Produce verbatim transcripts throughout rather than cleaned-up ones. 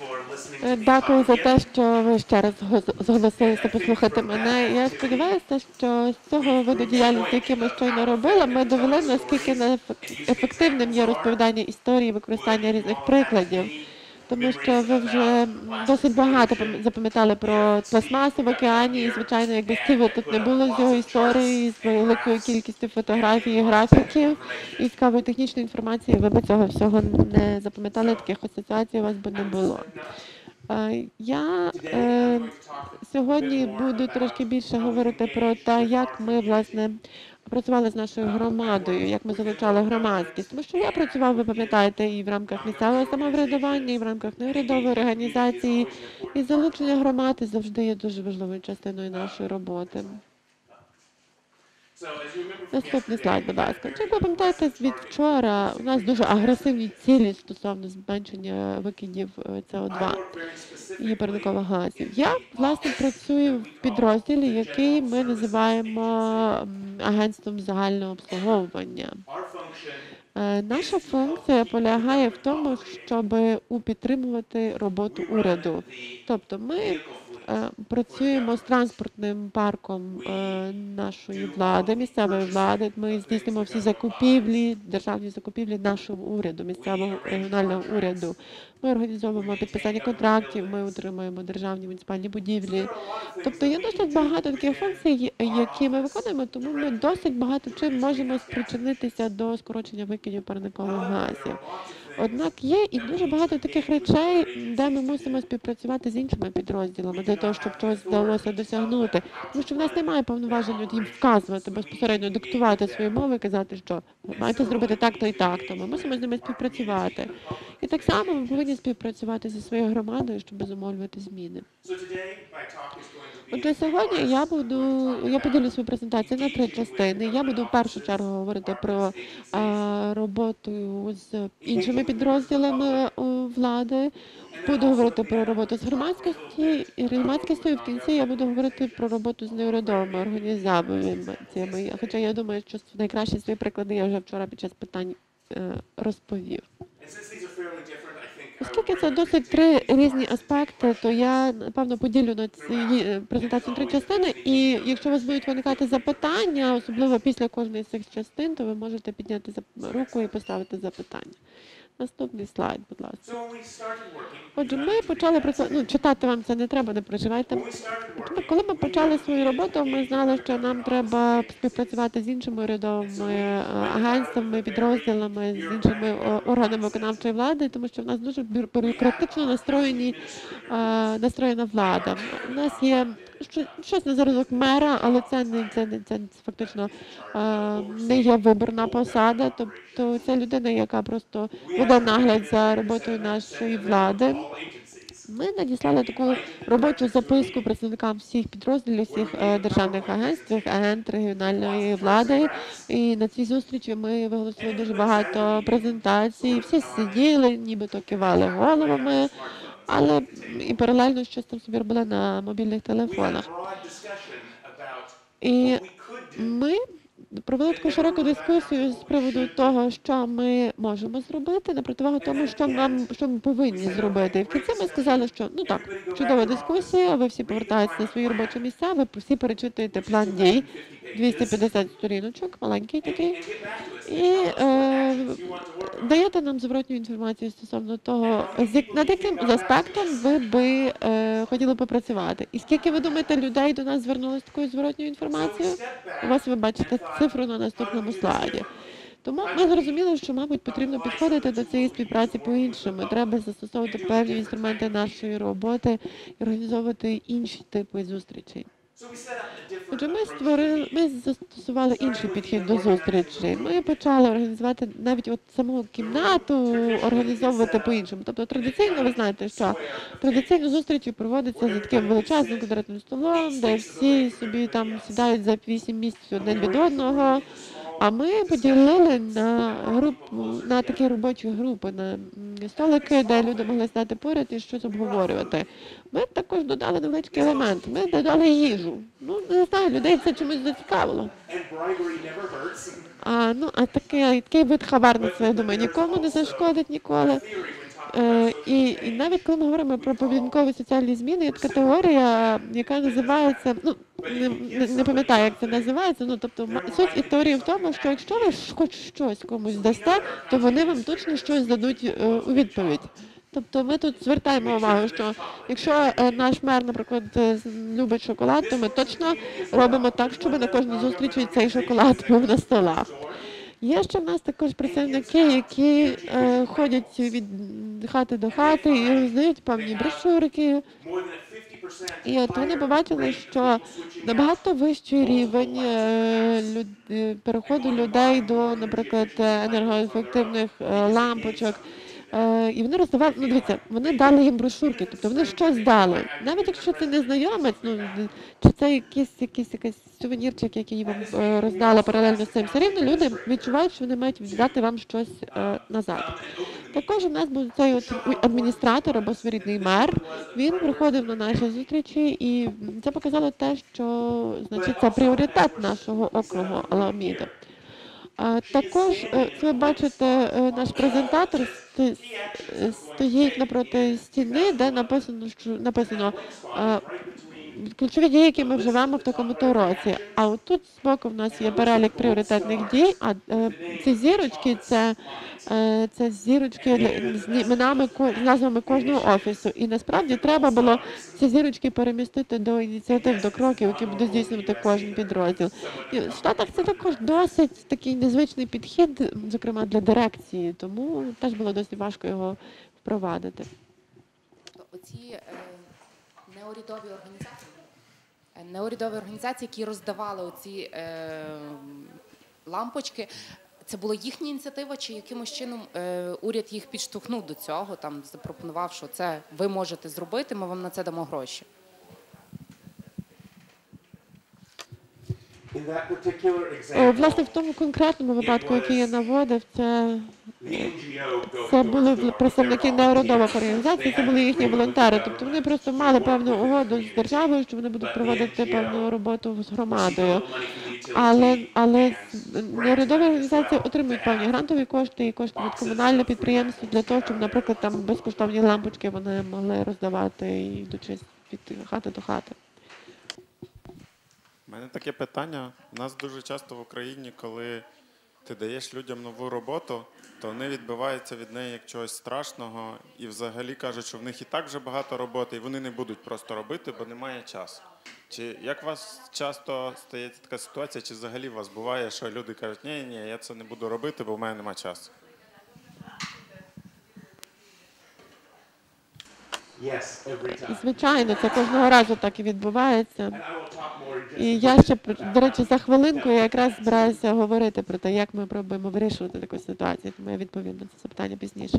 Е, Дякую за те, що ви ще раз зго- зголосилися послухати мене. Я сподіваюся, що з цього виду діяльності, який ми щойно робили, ми довели, наскільки неефек- ефективним є розповідання історії, використання різних прикладів. Тому що ви вже досить багато пам- запам'ятали про пластмасу в океані, і, звичайно, якби Стіва тут не було з його історії, з великою кількістю фотографій, і графіків і цікавої технічної інформації, ви б цього всього не запам'ятали, таких асоціацій у вас би не було. Е, Я е, сьогодні буду трошки більше говорити про те, як ми, власне, працювали з нашою громадою, як ми залучали громадськість. Тому що я працював, ви пам'ятаєте, і в рамках місцевого самоврядування, і в рамках неурядової організації, і залучення громади завжди є дуже важливою частиною нашої роботи. Наступний слайд, будь ласка. Чи ви пам'ятаєте, від вчора у нас дуже агресивні цілі стосовно зменшення викидів е, С О два і парникових газів. Я, власне, працюю в підрозділі, який ми називаємо м, агентством загального обслуговування. Е, Наша функція полягає в тому, щоб упідтримувати роботу уряду. Тобто ми е, працюємо з транспортним парком е, нашої влади, місцевої влади. Ми здійснюємо всі закупівлі, державні закупівлі нашого уряду, місцевого регіонального уряду. Ми організовуємо підписання контрактів, ми утримуємо державні муніципальні будівлі. Тобто є досить багато таких функцій, які ми виконуємо, тому ми досить багато чим можемо спричинитися до скорочення викидів парникових газів. Однак є і дуже багато таких речей, де ми мусимо співпрацювати з іншими підрозділами для того, щоб чогось вдалося досягнути. Тому що в нас немає повноважень от їм вказувати, безпосередньо диктувати свої мови, казати, що ви маєте зробити так-то і так-то. Ми мусимо з ними співпрацювати. І так само ми повинні співпрацювати зі своєю громадою, щоб зумовлювати зміни. Отже, сьогодні я буду, я поділю свою презентацію на три частини. Я буду в першу чергу говорити про а, роботу з іншими підрозділами у влади, буду говорити про роботу з громадськості, і громадськістю, і в кінці я буду говорити про роботу з неурядовими організаціями. Хоча я думаю, що найкращі свої приклади я вже вчора під час питань е, розповів. Оскільки це досить три різні аспекти, то я, напевно, поділю на цій презентації на три частини, і якщо у вас будуть виникати запитання, особливо після кожної з цих частин, то ви можете підняти руку і поставити запитання. Наступний слайд, будь ласка. Отже, ми почали працювати, ну, читати вам це не треба, не переживайте. Коли ми почали свою роботу, ми знали, що нам треба співпрацювати з іншими урядовими агентствами, підрозділами, з іншими органами виконавчої влади, тому що в нас дуже бюрократично настроєні, настроєна влада. У нас є щось на зразок мера, але це не це, не, це фактично не є виборна посада, тобто це людина, яка просто веде нагляд за роботою нашої влади. Ми надіслали таку робочу записку представникам всіх підрозділів, всіх е, державних агентств, агент регіональної влади. І на цій зустрічі ми виголосили дуже багато презентацій. Всі сиділи, нібито кивали головами, але і паралельно щось там собі робили на мобільних телефонах. І ми провели таку широку дискусію з приводу того, що ми можемо зробити, на противагу тому, що нам що ми повинні зробити. І в кінці ми сказали, що ну так, чудова дискусія, ви всі повертаєтеся на свої робочі місця, ви всі перечитуєте план дій, двісті п'ятдесят сторіночок, маленький такий, і е, даєте нам зворотню інформацію стосовно того, над яким аспектом ви би е, хотіли попрацювати. І скільки, ви думаєте, людей до нас звернулося з такою зворотньою інформацією? У вас ви бачите цифру на наступному слайді. Тому ми зрозуміли, що, мабуть, потрібно підходити до цієї співпраці по-іншому. Треба застосовувати певні інструменти нашої роботи і організовувати інші типи зустрічей. Отже, ми створили, ми застосували інший підхід до зустрічей. Ми почали організувати навіть от саму кімнату, організовувати по-іншому. Тобто традиційно, ви знаєте, що традиційно зустрічі проводяться за таким величезним квадратним столом, де всі собі там сідають за вісім місць один від одного. А ми поділили на групу, на такі робочі групи, на столики, де люди могли стати поряд і щось обговорювати. Ми також додали невеличкий елемент. Ми додали їжу. Ну, не знаю, людей це чомусь зацікавило. А, ну, а такий, такий вид хабарництва, я думаю, нікому не зашкодить ніколи. Е, І, і навіть коли ми говоримо про поведінкові соціальні зміни, є така теорія, яка називається, ну не, не, не пам'ятаю, як це називається. Ну тобто ма- суть і теорії в тому, що якщо ви ж хоч щось комусь дасте, то вони вам точно щось дадуть е, у відповідь. Тобто ми тут звертаємо увагу, що якщо е, наш мер, наприклад, е, з- любить шоколад, то ми точно робимо так, щоб на кожній зустрічі цей шоколад був на столах. Є ще в нас також працівники, які е, ходять від хати до хати і роздають певні брошурки. І от вони побачили, що набагато вищий рівень е, люд- е, переходу людей до, наприклад, е, енергоефективних е, лампочок. Е, І вони роздавали, ну дивіться, вони дали їм брошурки, тобто вони щось дали. Навіть якщо це незнайомець, ну чи це якийсь якийсь якийсь сувенірчик, який вам е, роздали паралельно з цим, все рівно люди відчувають, що вони мають віддати вам щось е, назад. Також у нас був цей от адміністратор або своєрідний мер. Він приходив на наші зустрічі, і це показало те, що значить це пріоритет нашого округу Аламіда. А також, е, ви бачите, е, наш презентатор сто- е, стоїть напроти стіни, де написано, що написано е, ключові дії, які ми вживаємо в такому-то році. А отут збоку в нас є перелік пріоритетних дій, а е, ці зірочки це, е, це зірочки для- з іменами, ко- з назвами кожного офісу. І насправді треба було ці зірочки перемістити до ініціатив, до кроків, які буде здійснювати кожен підрозділ. І в Штатах це також досить такий незвичний підхід, зокрема для дирекції, тому теж було досить важко його впровадити. Оці е, неурядові організації, е, неурядові організації, які роздавали оці е, лампочки, це була їхня ініціатива, чи якимось чином е, уряд їх підштовхнув до цього, там запропонував, що це ви можете зробити, ми вам на це дамо гроші. Е, Власне, в тому конкретному випадку, який я наводив, це, це були представники неурядових організацій, це були їхні волонтери. Тобто вони просто мали певну угоду з державою, що вони будуть проводити певну роботу з громадою. Але, але неурядові організації отримують певні грантові кошти і кошти від комунальних підприємств для того, щоб, наприклад, там безкоштовні лампочки вони могли роздавати, йдучи від хати до хати. У мене таке питання. У нас дуже часто в Україні, коли ти даєш людям нову роботу, то вони відбиваються від неї як чогось страшного і взагалі кажуть, що в них і так вже багато роботи, і вони не будуть просто робити, бо немає часу. Чи як у вас часто стається така ситуація, чи взагалі у вас буває, що люди кажуть, ні, ні, я це не буду робити, бо в мене немає часу? Звичайно, це кожного разу так і відбувається. І я ще, до речі, за хвилинку я якраз збираюся говорити про те, як ми пробуємо вирішувати таку ситуацію, тому я відповім на це запитання пізніше.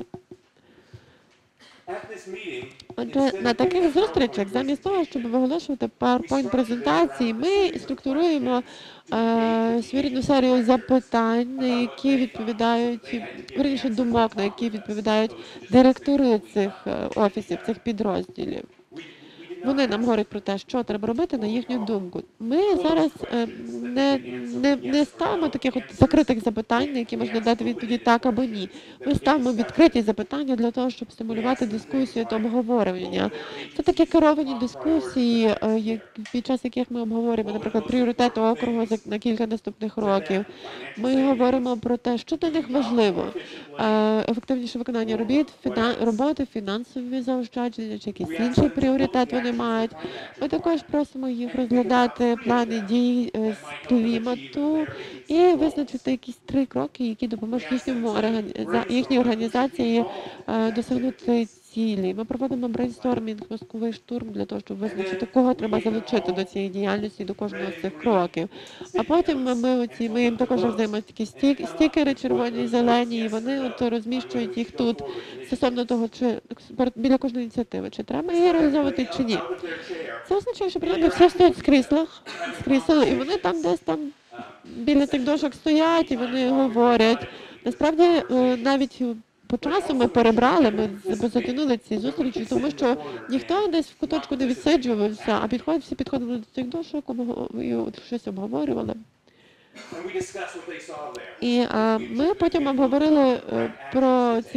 Отже, на таких зустрічах, замість того, щоб виголошувати PowerPoint-презентації, ми структуруємо е, своєрідну серію запитань, на які відповідають, вірніше, думок, на які відповідають директори цих е, офісів, цих підрозділів. Вони нам говорять про те, що треба робити на їхню думку. Ми зараз е, не, не, не ставимо таких от закритих запитань, на які можна дати відповіді так або ні. Ми ставимо відкриті запитання для того, щоб стимулювати дискусію та обговорення. Це такі керовані дискусії, е, як- під час яких ми обговорюємо, наприклад, пріоритети округу за- на кілька наступних років. Ми говоримо про те, що для них важливо. Е, Ефективніше виконання робіт, фіна- роботи, фінансові заощадження чи якийсь інший пріоритет вони мають. Ми також просимо їх розглядати плани дій е, з клімату і визначити якісь три кроки, які допоможуть їхньому органі- їхній організації е, досягнути цілі. Ми проводимо брейнстормінг, мозковий штурм для того, щоб визначити, кого треба залучити до цієї діяльності, до кожного з цих кроків. А потім ми, ми, оці, ми їм також роздаємо такі стік, стікери червоні і зелені, і вони от розміщують їх тут стосовно того, чи перед- біля кожної ініціативи, чи треба її реалізовувати, чи ні. Це означає, що принаймні всі стоять в кріслах, з крісел, і вони там десь там біля цих дошок стоять, і вони говорять. Насправді, е, навіть по часу ми перебрали, ми з- затягнули ці зустрічі, тому що ніхто десь в куточку не відсиджувався, а підходять, всі підходили до цих дошок обго- і от щось обговорювали. І а, ми потім обговорили е, про ці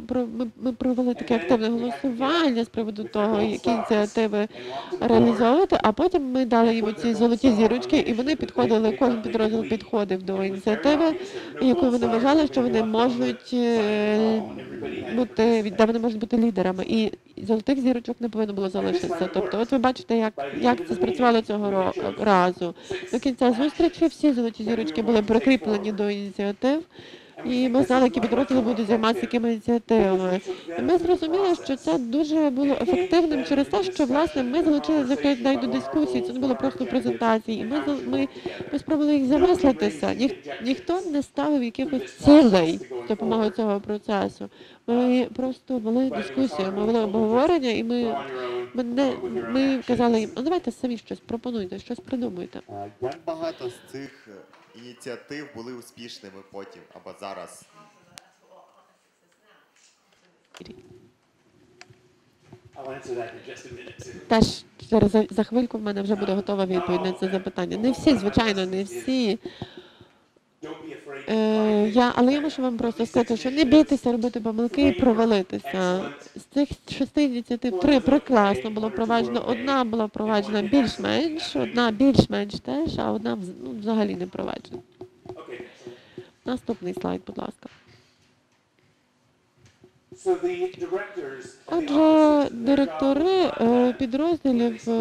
про- ми, ми провели таке активне голосування з приводу того, які ініціативи реалізовувати, а потім ми дали їм ці золоті зірочки, і вони підходили, кожен підрозділ підходив до ініціативи, яку вони вважали, що вони можуть е, бути, де вони можуть бути лідерами. І золотих зірочок не повинно було залишитися. Тобто, от ви бачите, як, як це спрацювало цього ро- разу. До кінця зустрічі всі золоті зірочки були прикріплені до ініціатив. І ми знали, які підрозділи будуть займатися якими ініціативами. І ми зрозуміли, що це дуже було ефективним через те, що власне ми залучили закритих людей до дискусії. Це не було просто презентації. І ми за- ми, ми спробували їх замислитися. Ніх, ніхто не ставив якихось цілей з допомогою цього процесу. Ми просто вели дискусію, ми вели обговорення, і ми, ми, не, ми казали їм, ну давайте самі щось пропонуйте, щось придумуйте. Як багато з цих е, ініціатив були успішними потім або зараз? I'll answer that in just a minute. Теж через за, за хвильку в мене вже буде готова відповідь на це запитання. Не всі, звичайно, не всі. Don't be afraid. Е, я, але я мушу вам просто сказати, що не бійтеся робити помилки і провалитися. З цих шести ініціатив три прекрасно було впроваджено. Одна була впроваджена більш-менш, одна більш-менш теж, а одна вз- ну, взагалі не впроваджена. Okay. Наступний слайд, будь ласка. So the directors of the Отже, offices, директори е, підрозділів е,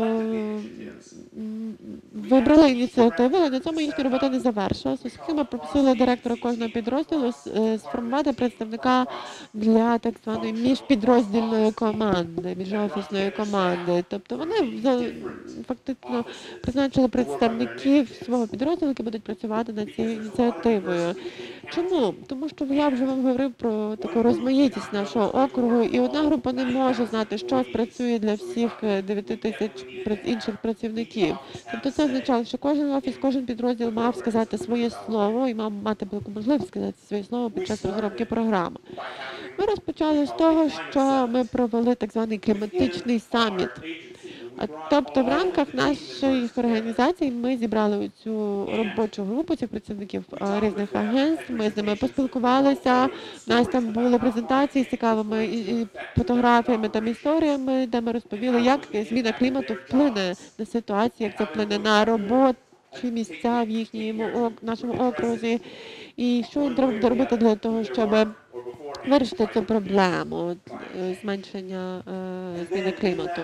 м, вибрали ініціативи, але на цьому їхня робота не завершилась, оскільки ми попросили директора кожного підрозділу с- е, сформувати представника для так званої міжпідроздільної команди, міжофісної команди. Тобто вони за- фактично призначили представників свого підрозділу, які будуть працювати над цією ініціативою. Чому? Тому що я вже вам говорив про таку розмаїтість нашого округу, і одна група не може знати, що спрацює для всіх е, дев'яти тисяч пра- інших працівників. Тобто це означало, що кожен офіс, кожен підрозділ мав сказати своє слово і мав мати велику можливість сказати своє слово під час розробки програми. Ми розпочали з того, що ми провели так званий кліматичний саміт. А, Тобто в рамках нашої організації ми зібрали цю робочу групу цих працівників а, різних агентств, ми з ними поспілкувалися, у нас там були презентації з цікавими і- і фотографіями, там історіями, де ми розповіли, як зміна клімату вплине на ситуацію, як це вплине на робочі місця в їхньому ок- нашому окрузі, і що їм треба буде робити для того, щоб вирішити цю проблему от, е, зменшення е, зміни клімату.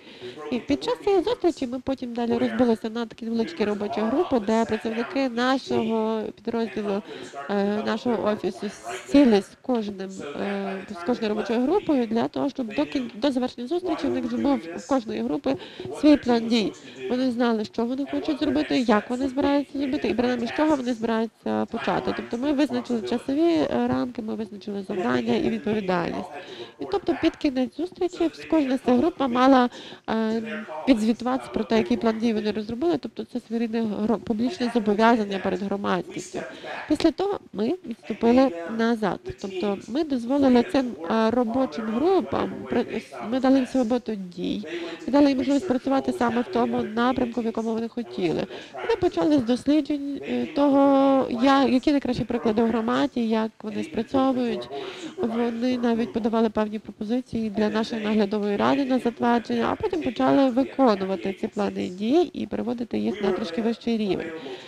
І під час цієї зустрічі ми потім далі розбилися на такі невеличкі робочі групи, де працівники нашого підрозділу, е, нашого офісу сіли з кожним е, з кожною робочою групою для того, щоб до кін- до завершення зустрічі у них вже був у кожної групи свій план дій. Вони знали, що вони хочуть зробити, як вони збираються зробити, і принаймні з чого вони збираються почати. Тобто ми визначили часові е, рамки, ми визначили завдання і відповідальність. І тобто під кінець зустрічі кожна з цих груп мала е, підзвітуватися про те, який план дій вони розробили, тобто це своєрідне гро- публічне зобов'язання перед громадськістю. Після того ми відступили назад, тобто ми дозволили цим е, робочим групам, при- ми дали їм свободу дій, і дали їм можливість працювати саме в тому напрямку, в якому вони хотіли. Вони почали з досліджень е, того, я- які найкращі приклади в громаді, як вони спрацьовують. Вони навіть подавали певні пропозиції для нашої наглядової ради на затвердження, а потім почали виконувати ці плани дій і переводити їх на трошки вищий рівень.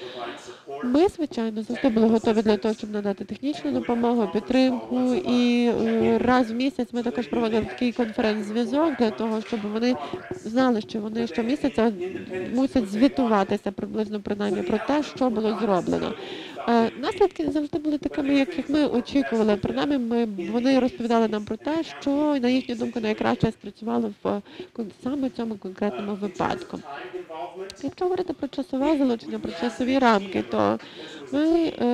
Ми, звичайно, завжди були готові для того, щоб надати технічну допомогу, підтримку. І е, раз в місяць ми також проводили такий конференц-зв'язок для того, щоб вони знали, що вони щомісяця мусять звітуватися приблизно принаймні про те, що було зроблено. Е, Наслідки не завжди були такими, яких ми очікували. Принаймні, ми, вони розповідали нам про те, що, на їхню думку, найкраще спрацювало в е, кон- саме цьому конкретному випадку. Якщо говорити про часове залучення, про часові рамки, то ми е,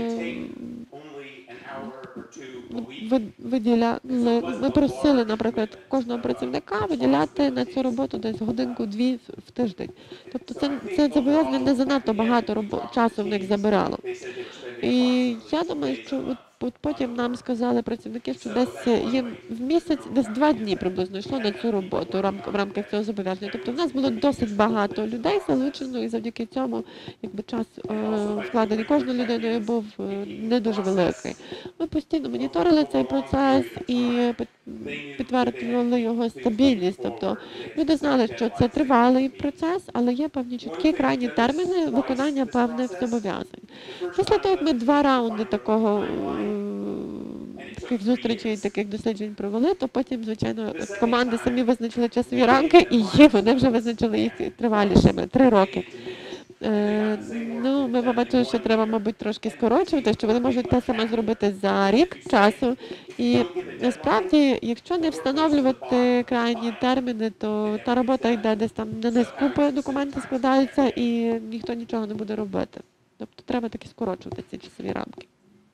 only an hour or two a week. ви- виділяли, ми просили, наприклад, кожного працівника виділяти на цю роботу десь годинку-дві в- в тиждень. Тобто це, це зобов'язання не занадто багато робо- часу в них забирало. І я думаю, що от от потім нам сказали працівники, що десь їм в місяць, десь два дні приблизно йшло на цю роботу в рам- в рамках цього зобов'язання. Тобто в нас було досить багато людей залучено, і завдяки цьому якби час е, вкладений кожною людиною був е, не дуже великий. Ми постійно моніторили цей процес і під- підтверджували його стабільність. Тобто люди знали, що це тривалий процес, але є певні чіткі крайні терміни виконання певних зобов'язань. Після того, як ми два раунди такого е, таких зустрічей, таких досліджень провели, то потім, звичайно, команди самі визначили часові рамки, і є, вони вже визначили їх тривалішими три роки. Е, ну, ми побачили, що треба, мабуть, трошки скорочувати, що вони можуть те саме зробити за рік часу. І насправді, якщо не встановлювати крайні терміни, то та робота йде десь там на низкупи, документи складаються і ніхто нічого не буде робити. Тобто треба таки скорочувати ці часові рамки.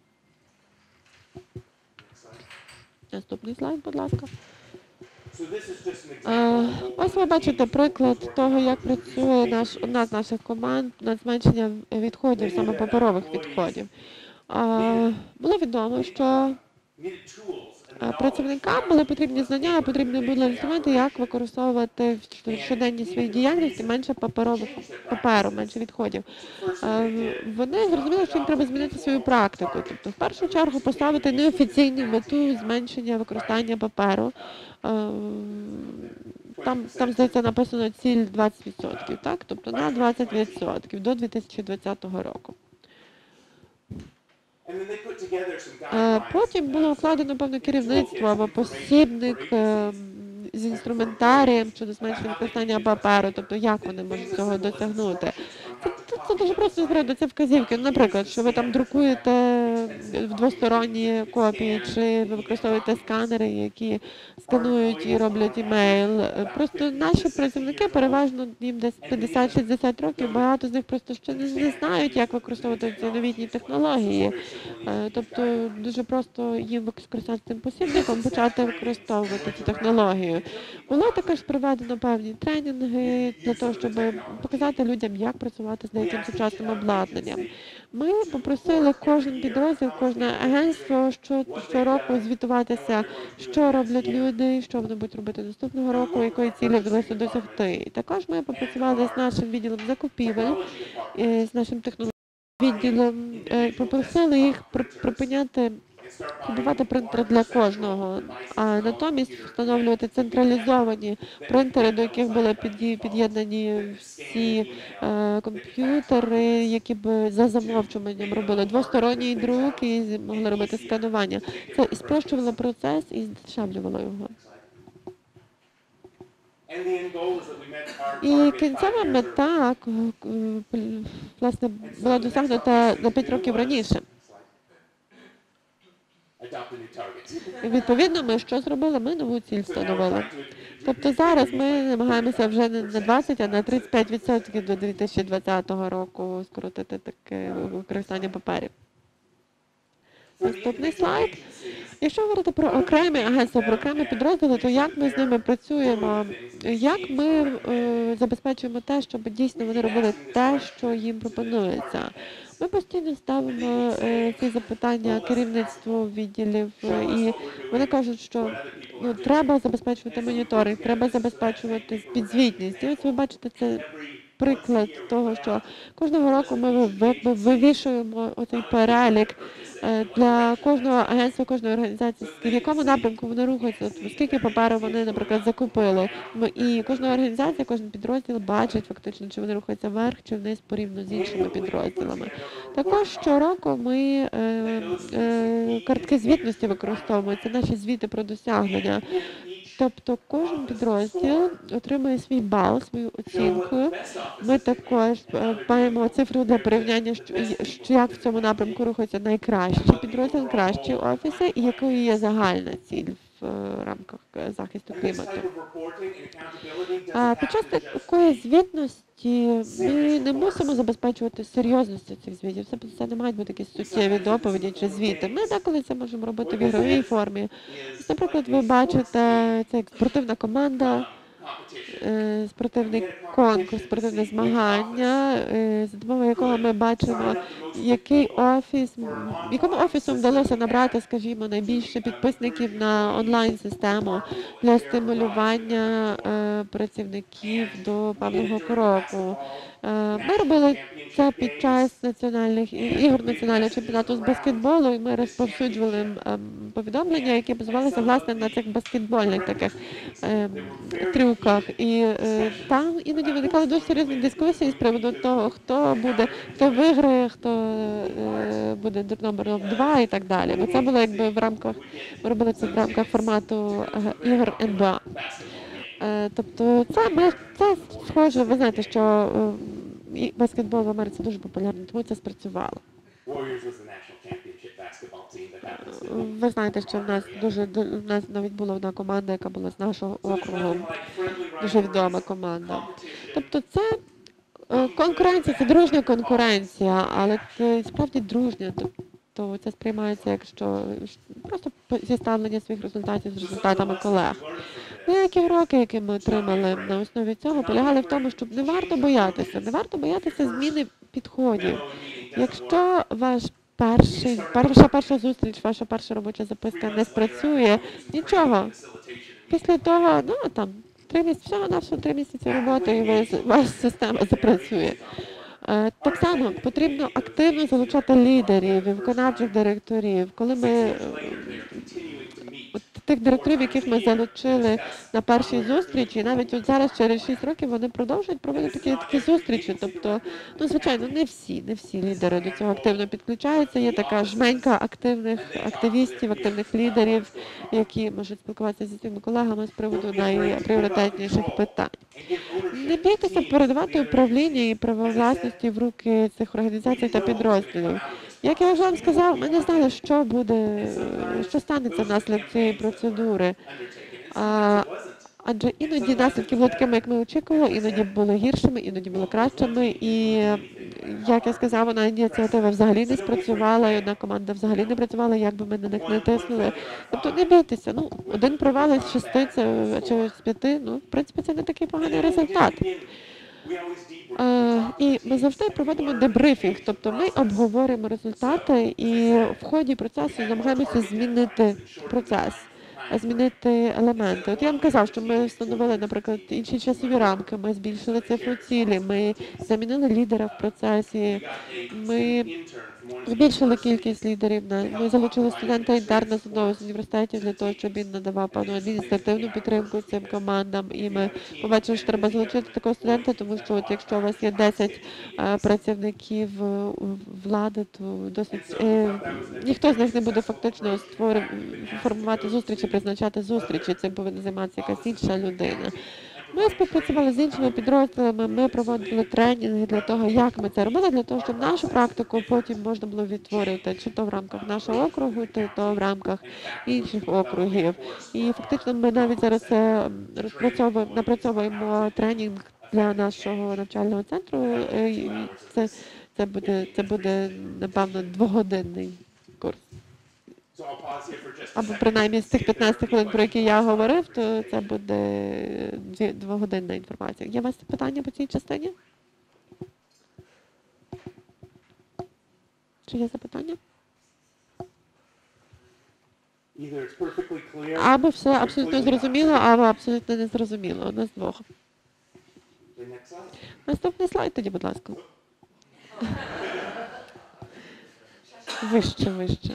Наступний слайд, будь ласка. So this is just an example. Е, Ось ви бачите приклад того, як працює наш, одна з наших команд над зменшенням відходів, саме паперових відходів. Е, Було відомо, що Needed tools and е, працівникам були потрібні знання, потрібні були інструменти, як використовувати в щоденній своїй діяльності менше паперових паперу, менше відходів. Е, Вони зрозуміли, що їм треба змінити свою практику. Тобто, в першу чергу, поставити неофіційну мету зменшення використання паперу. Е, Там, там, здається, написано ціль двадцять відсотків, так? Тобто на двадцять відсотків до дві тисячі двадцятого року. and then they put together some Е, guidelines. Потім було укладено певне керівництво або посібник е, з інструментарієм щодо зменшення використання паперу, тобто як вони можуть цього досягнути. Це, це, це дуже просто зробити, це вказівки. Наприклад, що ви там друкуєте в двосторонні копії, чи ви використовуєте сканери, які сканують і роблять імейл. Е, Просто наші працівники, переважно їм десь п'ятдесят-шістдесят років, багато з них просто ще не, не знають, як використовувати ці новітні технології. Е, Тобто дуже просто їм скористатися цим посібником, почати використовувати цю технологію. Було також проведено певні тренінги для того, щоб показати людям, як працювати з деяким сучасним обладнанням. Ми попросили кожен підрозділ, кожне агентство що, щороку звітуватися, що роблять люди, що вони будуть робити наступного року, якої цілі вдалося досягти. І також ми попрацювали з нашим відділом закупівель, е, з нашим технологічним відділом, е, попросили їх при- припиняти купувати принтери для кожного, а натомість встановлювати централізовані принтери, до яких були під'ї- під'єднані всі е, комп'ютери, які б за замовчуванням робили двосторонній друк і з- могли робити сканування. Це і спрощувало процес і здешевлювало його. And the end goal is that we met our І target кінцева five years мета, к- к- пл- власне, була досягнута на п'ять років раніше. adopt a new target. І відповідно, ми що зробили? Ми нову ціль встановили. Тобто зараз ми намагаємося вже не на двадцять, а на тридцять п'ять відсотків до дві тисячі двадцятого року скоротити таке використання паперів. Наступний слайд. Якщо говорити про окремі агентства, про окремі підрозділи, то як ми з ними працюємо, як ми е, забезпечуємо те, щоб дійсно вони робили те, що їм пропонується. Ми постійно ставимо е, ці запитання керівництву відділів, е, і вони кажуть, що ну, треба забезпечувати моніторинг, треба забезпечувати підзвітність. І ось ви бачите, це приклад того, що кожного року ми ви- ви- вивішуємо оцей перелік е, для кожного агентства, кожної організації, в якому напрямку вони рухаються, от скільки паперу вони, наприклад, закупили. Ми- І кожна організація, кожен підрозділ бачить фактично, чи вони рухаються вверх, чи вниз порівняно з іншими підрозділами. Також щороку ми е, е, картки звітності використовуємо, це наші звіти про досягнення. Тобто кожен підрозділ отримує свій бал, свою оцінку. Ми також е, маємо цифру для порівняння, що, що як в цьому напрямку рухаються найкращі підрозділи, кращі офіси, і якою є загальна ціль в е, рамках е, захисту This клімату. type of reporting and accountability А doesn't під час happen in just такої звітності ми не мусимо забезпечувати серйозності цих звітів. Це, це не мають бути якісь суттєві доповіді чи звіти. Ми деколи це можемо робити в ігровій формі. Ось, наприклад, ви бачите, це як спортивна команда, competition. е, спортивний конкурс, спортивне змагання, е, за допомогою якого ми бачимо, який офіс, м, якому офісу вдалося набрати, скажімо, найбільше підписників на онлайн-систему для стимулювання е, працівників до певного кроку. Е, Ми робили це під час національних і- ігор національного чемпіонату з баскетболу, і ми розповсюджували ем, повідомлення, які базувалися власне на цих баскетбольних таких ем, трюках. І е, там іноді виникали дуже серйозні дискусії з приводу того, хто буде, хто виграє, хто е, буде номером два і так далі. Бо це було якби в рамках, ми робили це в рамках формату е, ігор ен бі а. Е, Тобто це ми це схоже, ви знаєте, що е, і баскетбол в Америці дуже популярний, тому це спрацювало. Warriors was the national championship basketball team that happened to. Ви знаєте, що в нас дуже в нас навіть була одна команда, яка була з нашого округу, дуже відома команда. Тобто це е, конкуренція, це дружня конкуренція, але це справді дружня. Тобто це сприймається як що просто зіставлення своїх результатів з результатами колег. Деякі уроки, які ми отримали на основі цього, полягали в тому, щоб не варто боятися, не варто боятися зміни підходів. Якщо ваш перший, перша перша зустріч, ваша перша робоча записка не спрацює, нічого. Після того, ну там, три місяці, всього на всього три місяці роботи, і ви, ваша система запрацює. Е, Так само потрібно активно залучати лідерів і виконавчих директорів. Коли ми е, от тих директорів, яких ми залучили на першій зустрічі, навіть от зараз через шість років вони продовжують проводити такі, такі зустрічі. Тобто, ну звичайно, не всі, не всі лідери до цього активно підключаються. Є така жменька активних активістів, активних лідерів, які можуть спілкуватися зі своїми колегами з приводу найпріоритетніших питань. Не бійтеся передавати управління і право власності в руки цих організацій та підрозділів. Як я вже вам сказав, ми не знали, що буде, що станеться внаслідок цієї процедури. А, адже іноді наслідки були такими, як ми очікували, іноді були гіршими, іноді були кращими. І, як я сказав, одна ініціатива взагалі не спрацювала, і одна команда взагалі не працювала, як би ми на них не тиснули. Тобто не бійтеся, ну, один провал із шести це, чи з п'яти, ну, в принципі, це не такий поганий результат. Е, І ми завжди проводимо дебрифінг, тобто ми обговорюємо результати і в ході процесу намагаємося змінити процес, змінити елементи. От я вам казав, що ми встановили, наприклад, інші часові рамки, ми збільшили цифру цілі, ми замінили лідера в процесі, ми збільшили кількість лідерів, ми залучили студента інтерна з одного з університетів для того, щоб він надавав певну адміністративну підтримку цим командам. І ми побачили, що треба залучити такого студента, тому що от якщо у вас є десять е, працівників е, влади, то досить е, ніхто з них не буде фактично створив, формувати зустрічі, призначати зустрічі. Цим повинна займатися якась інша людина. Ми співпрацювали з іншими підрозділами, ми проводили тренінги для того, як ми це робили, для того, щоб нашу практику потім можна було відтворювати, чи то в рамках нашого округу, чи то в рамках інших округів. І фактично ми навіть зараз це розпрацьовуємо, напрацьовуємо тренінг для нашого навчального центру. І Це, це, буде, це буде, напевно, двогодинний курс. So I'll pause here for just a Або second. принаймні з тих п'ятнадцяти хвилин, про які я говорив, то це буде дві- двогодинна інформація. Є у вас питання по цій частині? Чи є запитання? Either it's perfectly clear. Або все абсолютно зрозуміло, або абсолютно не зрозуміло. Одне з двох. The next slide. Наступний слайд тоді, будь ласка. Вище, вище.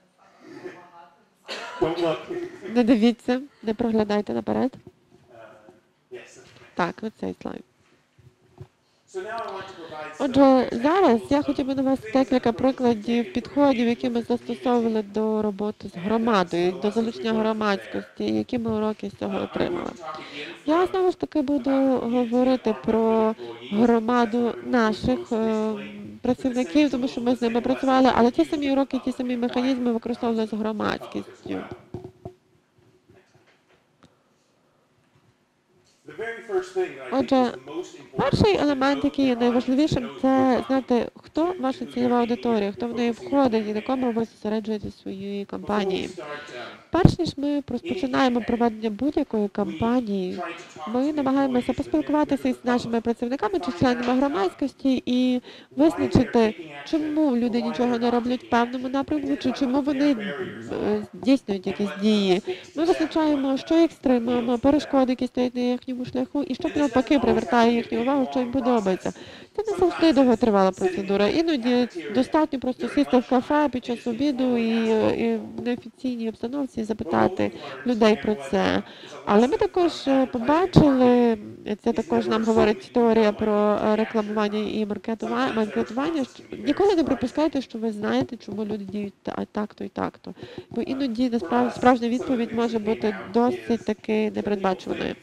Don't look. Не дивіться, не проглядайте наперед. Uh, yes. Так, оцей слайд. So now I want to provide some Отже, зараз я хотів би навести декілька прикладів підходів, які ми застосовували до роботи з громадою, до залучення громадськості, які ми уроки з цього отримали. Я знову ж таки буду говорити про громаду наших е, працівників, тому що ми з ними працювали, але ті самі уроки, ті самі механізми використовували з громадськістю. The very first thing that I think Отже, is the most important перший is to елемент, know який є the найважливішим, audience, це знати, хто ваша цільова аудиторія, хто в неї входить і на кому ви зосереджуєте своєї Before we кампанії. start, um, Перш ніж ми розпочинаємо проведення будь-якої кампанії, ми намагаємося поспілкуватися із нашими працівниками чи членами громадськості і визначити, чому люди нічого не роблять в певному напрямку, чи чому вони е, здійснюють якісь дії. Ми визначаємо, що їх стримуємо, перешкоди, які стоять на їхньому шляху, і що навпаки привертає їхню увагу, що їм подобається. Це не завжди довготривала процедура. Іноді достатньо просто сісти в кафе під час обіду і, і в неофіційній обстановці запитати людей про це. Але ми також е, побачили, це також нам говорить теорія про е, рекламування і маркетування, маркетування, що ніколи не припускайте, що ви знаєте, чому люди діють та- так-то і так-то. Бо іноді насправді справжня відповідь може бути досить таки непередбачуваною.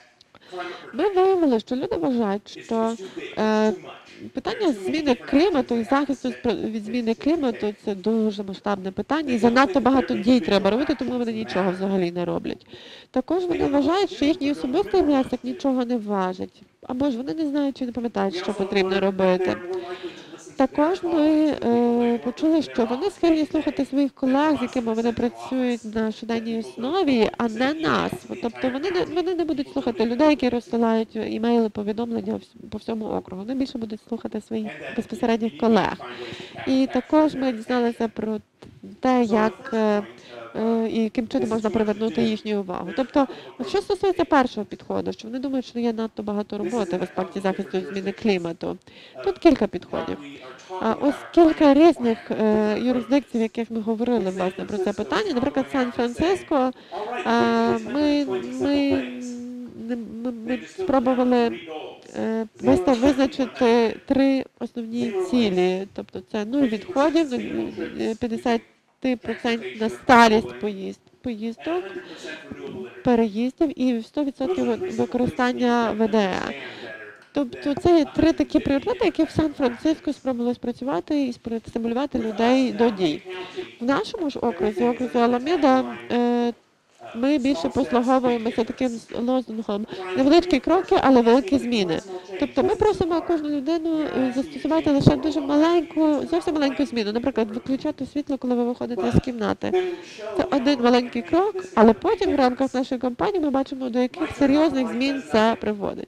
Ми виявили, що люди вважають, що е, питання зміни клімату і захисту спро- від зміни клімату це дуже масштабне питання, і занадто багато дій треба робити, тому вони нічого взагалі не роблять. Також вони вважають, що їхній особистий внесок нічого не важить, або ж вони не знають чи не пам'ятають, що потрібно робити. Також ми е, почули, що вони схильні слухати своїх колег, з якими вони працюють на щоденній основі, а не нас. Тобто вони не, вони не будуть слухати людей, які розсилають імейли, повідомлення вс- по всьому округу. Вони більше будуть слухати своїх безпосередніх колег. І також ми дізналися про те, як е, е, і яким чином можна привернути їхню увагу. Тобто, що стосується першого підходу, що вони думають, що є надто багато роботи в аспекті захисту від зміни клімату. Тут кілька підходів. А ось кілька різних е, юрисдикцій, в яких ми говорили власне про це питання. Наприклад, Сан-Франциско. Е, ми, ми, ми, ми, ми спробували е, вистав визначити три основні цілі. Тобто це нуль відходів, нуль- п'ятдесят відсотків на старість поїзд, поїздок, переїздів і сто відсотків використання ВДЕ. Тобто це є три такі пріоритети, які в Сан-Франциско спробували спрацювати і спри- стимулювати людей до дій. В нашому ж окрузі, окрузі Аламіда, е, ми більше послуговуємося таким лозунгом невеличкі кроки, але великі зміни. Тобто ми просимо кожну людину е, застосувати лише дуже маленьку, зовсім маленьку зміну. Наприклад, виключати світло, коли ви виходите з кімнати. Це один маленький крок, але потім в рамках нашої кампанії ми бачимо, до яких серйозних змін це приводить.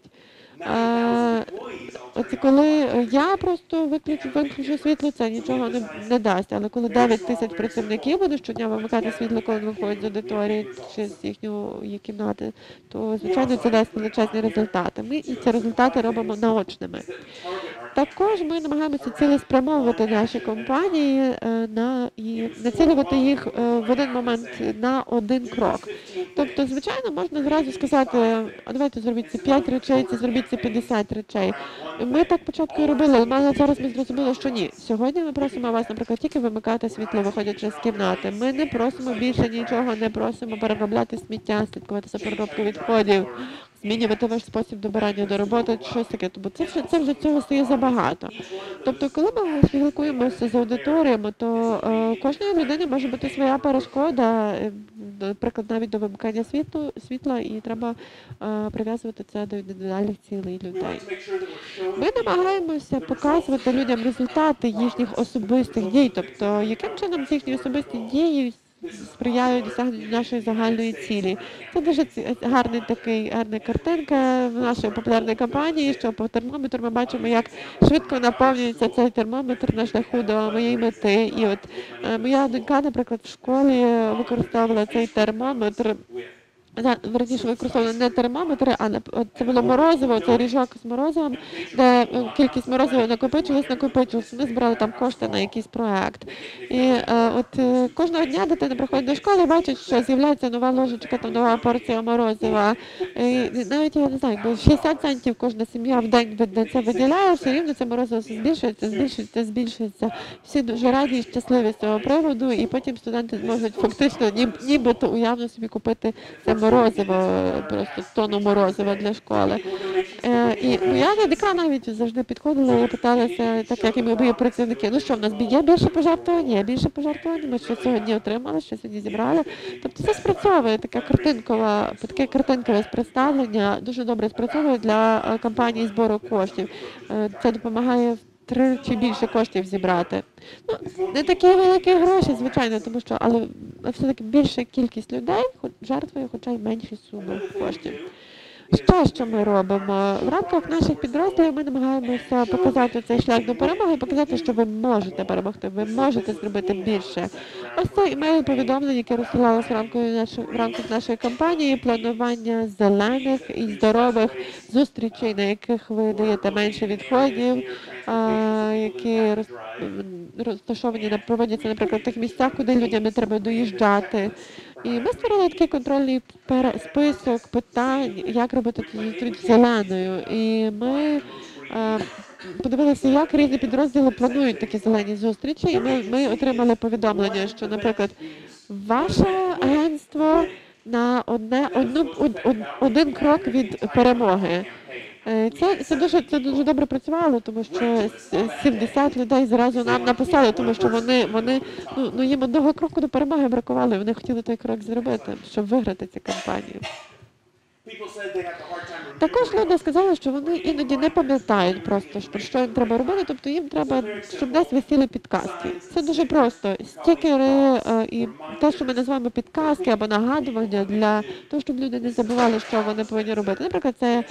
Е, От коли я просто виключу, виключу світло, це нічого не, не дасть. Але коли дев'ять тисяч працівників будуть щодня вимикати світло, коли вони виходять з аудиторії чи з їхньої кімнати, то, звичайно, це дасть величезні результати. Ми і ці результати робимо наочними. Також ми намагаємося цілеспрямовувати наші компанії е, на, і націлювати їх е, в один момент на один крок. Тобто, звичайно, можна зразу сказати, а давайте зробіть ці п'ять речей, ці зробіть ці п'ятдесят речей. Ми так спочатку і робили, але зараз ми зрозуміли, що ні. Сьогодні ми просимо вас, наприклад, тільки вимикати світло, виходячи з кімнати. Ми не просимо більше нічого, не просимо переробляти сміття, слідкувати за переробкою відходів, змінювати ваш спосіб добирання до роботи, щось таке. Бо це вже, це вже цього стає забагато. Тобто, коли ми спілкуємося з аудиторіями, то е, кожної людини може бути своя перешкода, е, наприклад, навіть до вимикання світлу, світла, і треба е, прив'язувати це до індивідуальних цілей людей. Ми намагаємося показувати людям результати їхніх особистих дій, тобто яким чином ці їхні особисті дії сприяють досягненню нашої загальної цілі. Це дуже ці- гарний такий гарна картинка в нашій популярній кампанії, що по термометру ми бачимо, як швидко наповнюється цей термометр на шляху до моєї мети. І от е, моя донька, наприклад, в школі використовувала цей термометр. За- Верніше використовували не термометри, а нап- от це було морозиво, цей ріжок з морозивом, де е, кількість морозива накопичилась, накопичилась. Ми збирали там кошти на якийсь проект. І е, от е, кожного дня дитина приходить до школи, бачить, що з'являється нова ложечка, там нова порція морозива. І навіть я не знаю, якби шістдесят центів кожна сім'я в день ви- на це виділяє, все рівно це морозиво збільшується, збільшується, збільшується. Всі дуже раді і щасливі з цього приводу, і потім студенти зможуть фактично ніб- нібито уявно собі купити це морозиво, просто тонну морозива для школи. Е, і ну, я на ДК навіть завжди підходила і питалася, так як і ми мої працівники, ну що, в нас є більше пожертвувань? Є більше пожертвувань, ми що сьогодні отримали, що сьогодні зібрали. Тобто це спрацьовує, таке картинкове, таке картинкове представлення, дуже добре спрацьовує для е, кампанії збору коштів. Е, це допомагає три чи більше коштів зібрати. Ну, не такі великі гроші, звичайно, тому що, але все-таки більша кількість людей жертвує хоча й менші суми коштів. Ще, що ми робимо? В рамках наших підрозділів ми намагаємося показати цей шлях до перемоги, показати, що ви можете перемогти, ви можете зробити більше. Ось це імейл повідомлення, яке розсилалося в рамках нашої, в рамках нашої кампанії, планування зелених і здорових зустрічей, на яких ви даєте менше відходів, а, які роз, розташовані, на- проводяться, наприклад, в тих місцях, куди людям не треба доїжджати. І ми створили такий контрольний пер- список питань, як робити цю зустріч зеленою. І ми е, подивилися, як різні підрозділи планують такі зелені зустрічі. І ми, ми отримали повідомлення, що, наприклад, ваше агентство на одне, одну, од, од, один крок від перемоги. Е, Це, це, дуже, це дуже добре працювало, тому що с- сімдесят людей зразу нам написали, тому що вони, вони ну, ну, їм одного кроку до перемоги бракувало, і вони хотіли той крок зробити, щоб виграти цю кампанію. People said they have a hard time remembering. Також люди сказали, що вони іноді не пам'ятають просто, що- про що їм треба робити, тобто їм треба, щоб десь висіли підказки. Це дуже просто. Стікери е, і те, що ми називаємо підказки або нагадування для того, щоб люди не забували, що вони повинні робити. Наприклад, це,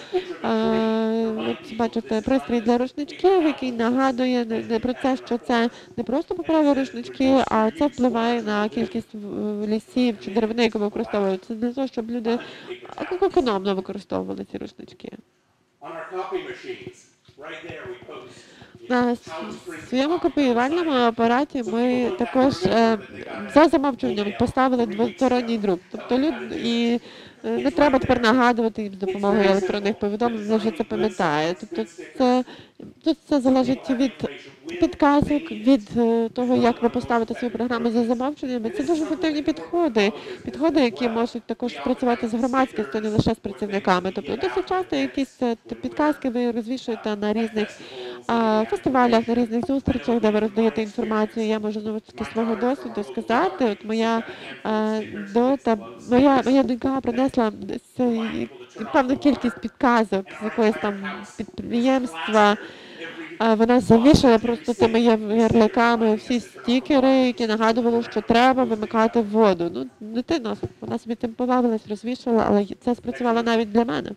е, от бачите, пристрій для рушничків, який нагадує не, не про те, що це не просто паперові рушнички, а це впливає на кількість в- лісів чи деревини, яку використовують. Це для того, щоб люди економно використовували ці рушнички. On our copy machines, right there we post. На с- своєму копіювальному апараті ми також е, за замовчуванням поставили двосторонній друк. Тобто люд і е, не треба тепер нагадувати їм з допомогою електронних повідомлень, вони вже це пам'ятає. Тобто це тут це залежить від підказок, від е, того, як ви поставите свою програму за замовчуваннями. Це дуже ефективні підходи, підходи, які можуть також працювати з громадськістю, не лише з працівниками. Тобто досить часто якісь е, т- підказки ви розвішуєте на різних а, фестивалях, на різних зустрічах, де ви роздаєте інформацію. Я можу знову ж таки з свого досвіду сказати. От моя а, дота, моя моя донька принесла десь е, певну кількість підказок з якогось там підприємства. А вона завішала просто тими ярликами всі стікери, які нагадували, що треба вимикати воду. Ну, дитина, вона собі тим побавилась, розвішала, але це спрацювало навіть для мене.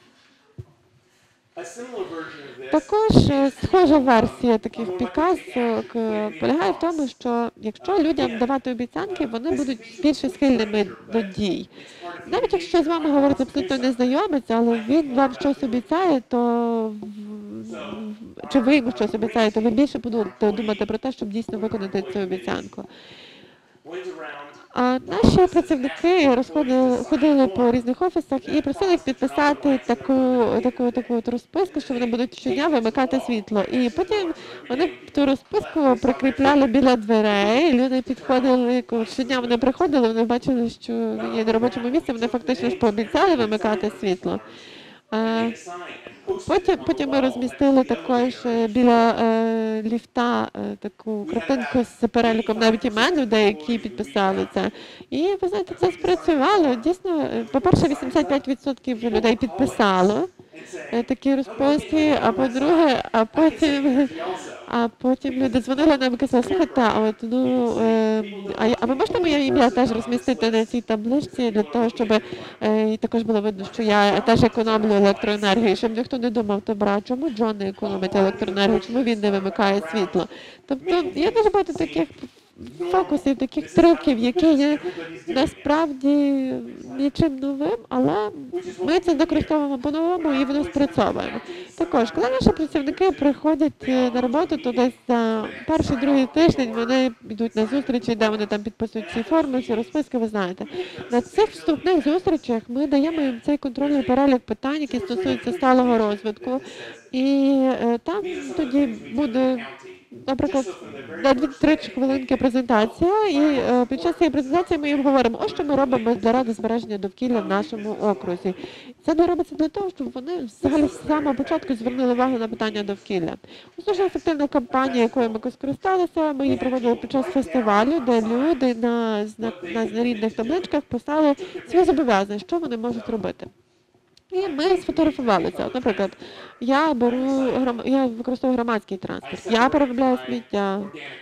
A similar version of this Також е, схожа версія таких підказок е, полягає в тому, що якщо людям давати обіцянки, вони будуть більше схильними до дій. Навіть якщо з вами говорить абсолютно незнайомець, але він вам щось обіцяє, то в- чи ви йому щось обіцяєте, ви більше будете думати про те, щоб дійсно виконати цю обіцянку. went around А наші працівники розходили, ходили по різних офісах і просили їх підписати таку, таку, таку от розписку, що вони будуть щодня вимикати світло. І потім вони ту розписку прикріпляли біля дверей, люди підходили, коли щодня вони приходили, вони бачили, що є на робочому місці, вони фактично ж пообіцяли вимикати світло. А, a sign and posted Потім, потім ми розмістили також е, біля е, ліфта е, таку картинку з переліком навіть імен людей, які підписали це. І ви знаєте, це спрацювало. Дійсно, е, по-перше, вісімдесят п'ять відсотків людей підписало е, такі розписки, а по-друге, а потім, а потім люди дзвонили нам і казали, слухайте, а от ну е, а, я- а ви можете моє ім'я теж розмістити на цій табличці для того, щоб е, і також було видно, що я теж економлю електроенергію, щоб ніхто не думав, добра, чому Джон не економить електроенергію, чому він не вимикає світло. Тобто є дуже багато таких фокусів, таких трюків, які є насправді нічим новим, але ми це використовуємо по-новому і воно спрацьовує. Також, коли наші працівники приходять е, на роботу, то десь за перший, другий тиждень вони йдуть на зустрічі, де вони там підписують ці форми, ці розписки, ви знаєте. На цих вступних зустрічах ми даємо їм цей контрольний перелік питань, які стосуються сталого розвитку. І е, там тоді буде, наприклад, на дві-три хвилинки презентація, і е, під час цієї презентації ми їм говоримо, ось що ми робимо заради збереження довкілля в нашому окрузі. Це не робиться для того, щоб вони взагалі з самого початку звернули увагу на питання довкілля. Ось дуже ефективна кампанія, якою ми скористалися, ми її проводили під час фестивалю, де люди на, на, на знарідних табличках писали свої зобов'язання, що вони можуть робити. І ми сфотографувалися. От, наприклад, я беру гром- я використовую громадський транспорт, я переробляю сміття,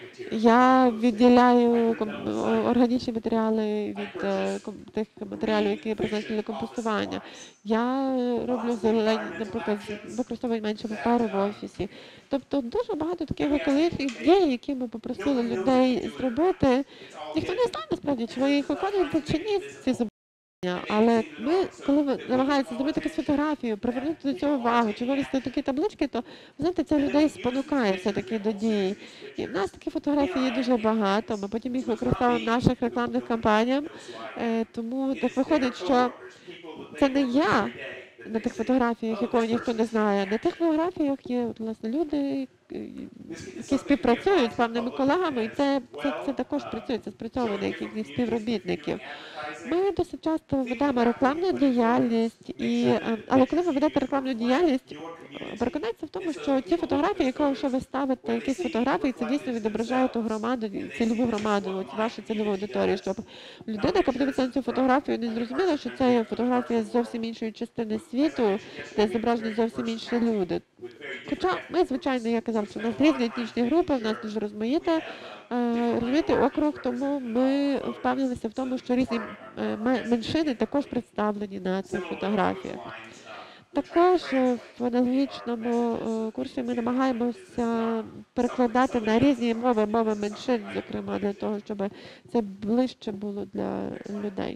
я відділяю ком- о- органічні матеріали від е, ком- тих матеріалів, які призначені для компостування. Я роблю зелені, наприклад, використовую менше паперу в офісі. Тобто дуже багато таких екологічних дій, які ми попросили людей зробити. Ніхто не знає насправді, чи ви їх виконуєте чи ні, ці зобов'язання. Але ми, коли ви намагаєтеся зробити якусь фотографію, привернути до цього увагу, чи вивести такі таблички, то, знаєте, це людей спонукає все-таки до дії. І в нас такі фотографії є дуже багато, ми потім їх використовуємо в наших рекламних кампаніях, е, тому так виходить, що це не я на тих фотографіях, якого ніхто не знає. На тих фотографіях є, от, власне, люди, е, які співпрацюють з певними колегами, і це, це, це також працює, це спрацьовує на якихось співробітників. Ми досить часто ведемо рекламну діяльність, і, е, але коли ви ведете рекламну діяльність, е, переконайтеся в тому, що ті фотографії, якщо ви ставите якісь фотографії, це дійсно відображає ту громаду, цільову громаду, от вашу цільову аудиторію, щоб людина, яка подивиться на цю фотографію, не зрозуміла, що це є фотографія з зовсім іншої частини світу, де зображені зовсім інші люди. Хоча ми, звичайно, я казав, що в нас різні етнічні групи, в нас дуже розмаїте, е, розмаїтий округ, тому ми впевнилися в тому, що різні е, ме- меншини також представлені на цих фотографіях. Також е, в аналогічному е, курсі ми намагаємося перекладати на різні мови, мови меншин, зокрема, для того, щоб це ближче було для людей.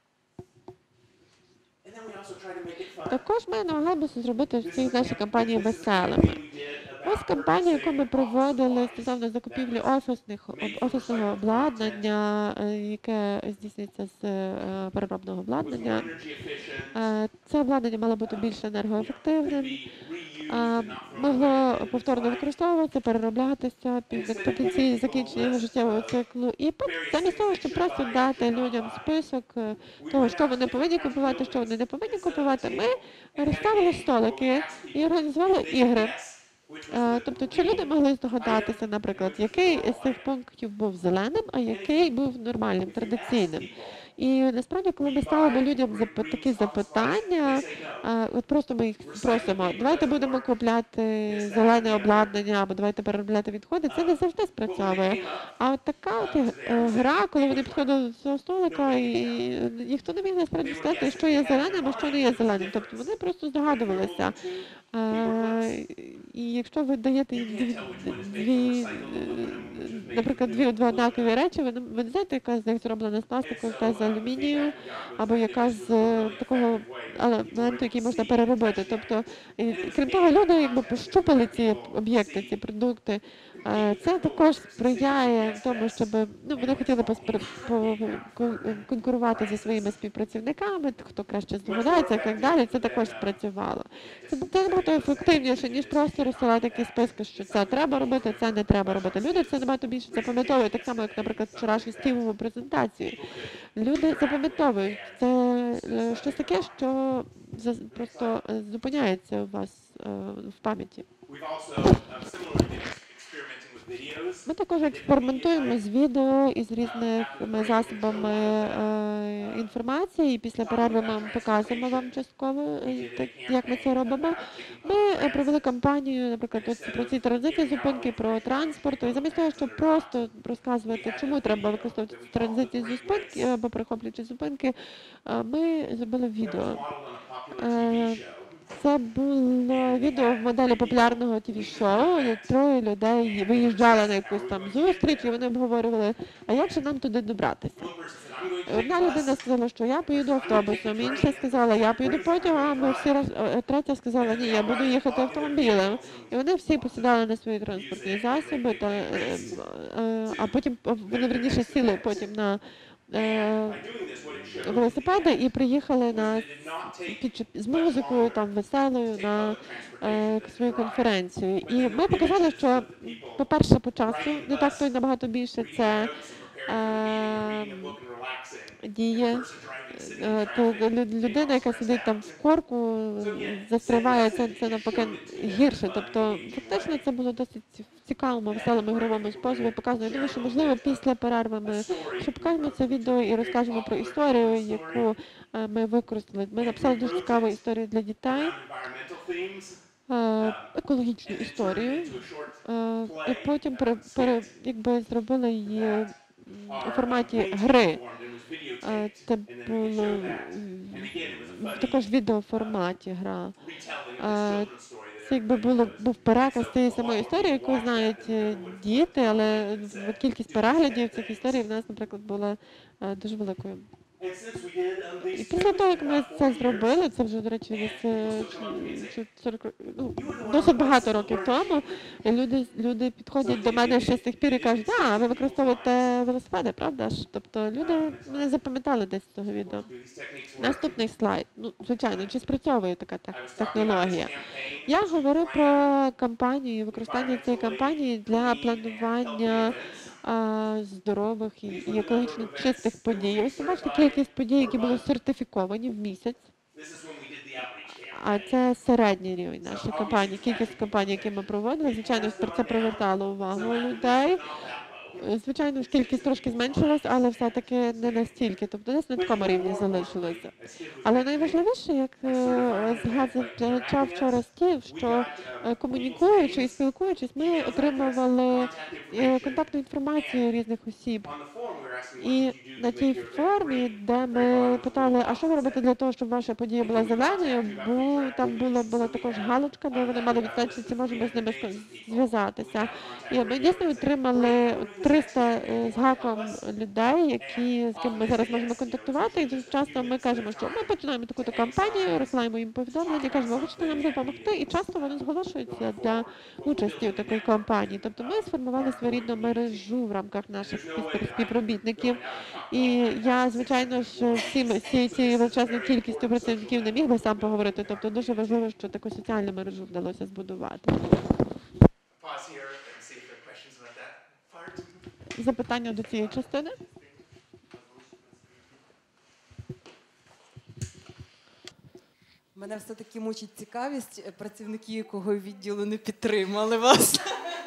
And then we also try to make it fun. Також ми намагаємося зробити всі наші кампанії веселими. Ось кампанія, яку ми проводили стосовно закупівлі офісних, об- офісного обладнання, е, яке здійснюється з е, переробного обладнання. Е, Це обладнання мало бути більш енергоефективним, е, могло повторно використовуватися, перероблятися під потенційне закінчення його життєвого циклу. І пот- замість того, щоб просто дати людям список е, того, що вони повинні купувати, що вони не повинні купувати, ми розставили столики і організували ігри. Е, Тобто, чи люди могли здогадатися, наприклад, який із цих пунктів був зеленим, а який був нормальним, традиційним. І насправді, коли ми ставимо людям запи- такі запитання, е, от просто ми їх просимо, давайте будемо купляти зелене обладнання, або давайте переробляти відходи, це не завжди спрацьовує. А от така от е, гра, коли вони підходили до цього столика, і ніхто не міг насправді сказати, що є зеленим, а що не є зеленим. Тобто вони просто здогадувалися. Е, І якщо ви даєте їм дві, дві, е, наприклад, дві два однакові речі, ви не, ви не знаєте, яка з них зроблена з пластику, яка з алюмінію, або яка з е, такого елементу, який можна переробити. Тобто, і, крім того, люди якби пощупали ці об'єкти, ці продукти. Е, Це також сприяє тому, щоб ну, вони хотіли поспри- по- кон- конкурувати зі своїми співпрацівниками, хто краще здогадається і так далі. Це також спрацювало. Це, це набагато ефективніше, ніж просто розсилати такі списки, що це треба робити, це не треба робити. Люди це набагато більше запам'ятовують, так само, як, наприклад, вчорашню стівову презентацію. Люди запам'ятовують. Це е, щось таке, що за- просто е, зупиняється у вас е, в пам'яті. We've also uh, similarly been experimenting with videos. Ми також експериментуємо з відео і з різними засобами е, інформації. І після перерви ми вам показуємо вам частково, е, так, як ми це робимо. Ми е, провели кампанію, наприклад, ось про ці транзитні зупинки, про транспорт. І замість того, щоб просто розказувати, чому треба використовувати ці транзитні зупинки або перехоплюючі зупинки, е, ми зробили відео. Modeled on a popular T V Е, show. Це було відео в моделі популярного ті ві-шоу, де троє людей виїжджали на якусь там зустріч, і вони обговорювали, а як же нам туди добратися. One person said, I'm going to Одна людина сказала, що я поїду автобусом, інша сказала, я поїду потягом, а всі роз- е, третя сказала, ні, я буду їхати автомобілем. І вони всі посідали на свої транспортні засоби, та, е, е, а потім вони верніше сіли потім на е, doing this, what it shows велосипеди і приїхали на They did not take під, з музикою там веселою на е, свою конференцію. І ми показали, що, по-перше, по часу не так то й набагато більше це е, діє. Е, то лю- людина, яка сидить там в корку, застряває, це, це навпаки гірше. Тобто, фактично, це було досить цікавому, веселому ігровому способі. Показую. Думаю, що можливо після перерви ми ще покажемо це відео і розкажемо про історію, яку е, ми використали. Ми написали дуже цікаву історію для дітей, е, екологічну історію. Е, І потім пере, пере, якби зробили її м, у форматі гри. Е, Це було м, в також відеоформаті гра. Е, Це якби було, був переказ цієї самої історії, яку знають е, діти, але в- кількість переглядів цих історій в нас, наприклад, була е, дуже великою. І після того, як ми це зробили, це вже, до речі, десь е, чи- чи сорок, ну, досить багато років тому, і люди, люди підходять до мене ще з тих пір і кажуть, а, ви використовуєте велосипеди, правда ж? Тобто люди мене запам'ятали десь з цього відео. Наступний слайд. Ну, звичайно, чи спрацьовує така тех- технологія? Я говорю про кампанію, використання цієї кампанії для планування а, здорових і, і екологічно чистих подій. Ось ви бачите кількість подій, які були сертифіковані в місяць. А це середній рівень нашої кампанії, кількість кампаній, які ми проводили. Звичайно, про це привертало увагу людей. Звичайно, ж кількість трошки зменшилась, але все-таки не настільки. Тобто десь на такому рівні залишилося. Але найважливіше, як е, згадував вчора Стів, що е, комунікуючи і спілкуючись, ми отримували е, контактну інформацію різних осіб. І на тій формі, де ми питали, а що ви робите для того, щоб ваша подія була зеленою, бо там була, була також галочка, де вони мали відзначити, чи можемо з ними зв'язатися. І ми дійсно отримали триста з гаком людей, які, з ким ми зараз можемо контактувати. І дуже часто ми кажемо, що ми починаємо таку-то кампанію, розсилаємо їм повідомлення, кажемо, ви хочете нам допомогти, і часто вони зголошуються для участі у такій кампанії. Тобто ми сформували своєрідну мережу в рамках наших спів- співробітників. І я, звичайно ж, всім цією цією величезною кількістю працівників не міг би сам поговорити. Тобто дуже важливо, що таку соціальну мережу вдалося збудувати. Pause here and see if there are questions about that part. Запитання до цієї частини? Мене все-таки мучить цікавість, е, працівники якого відділу не підтримали вас.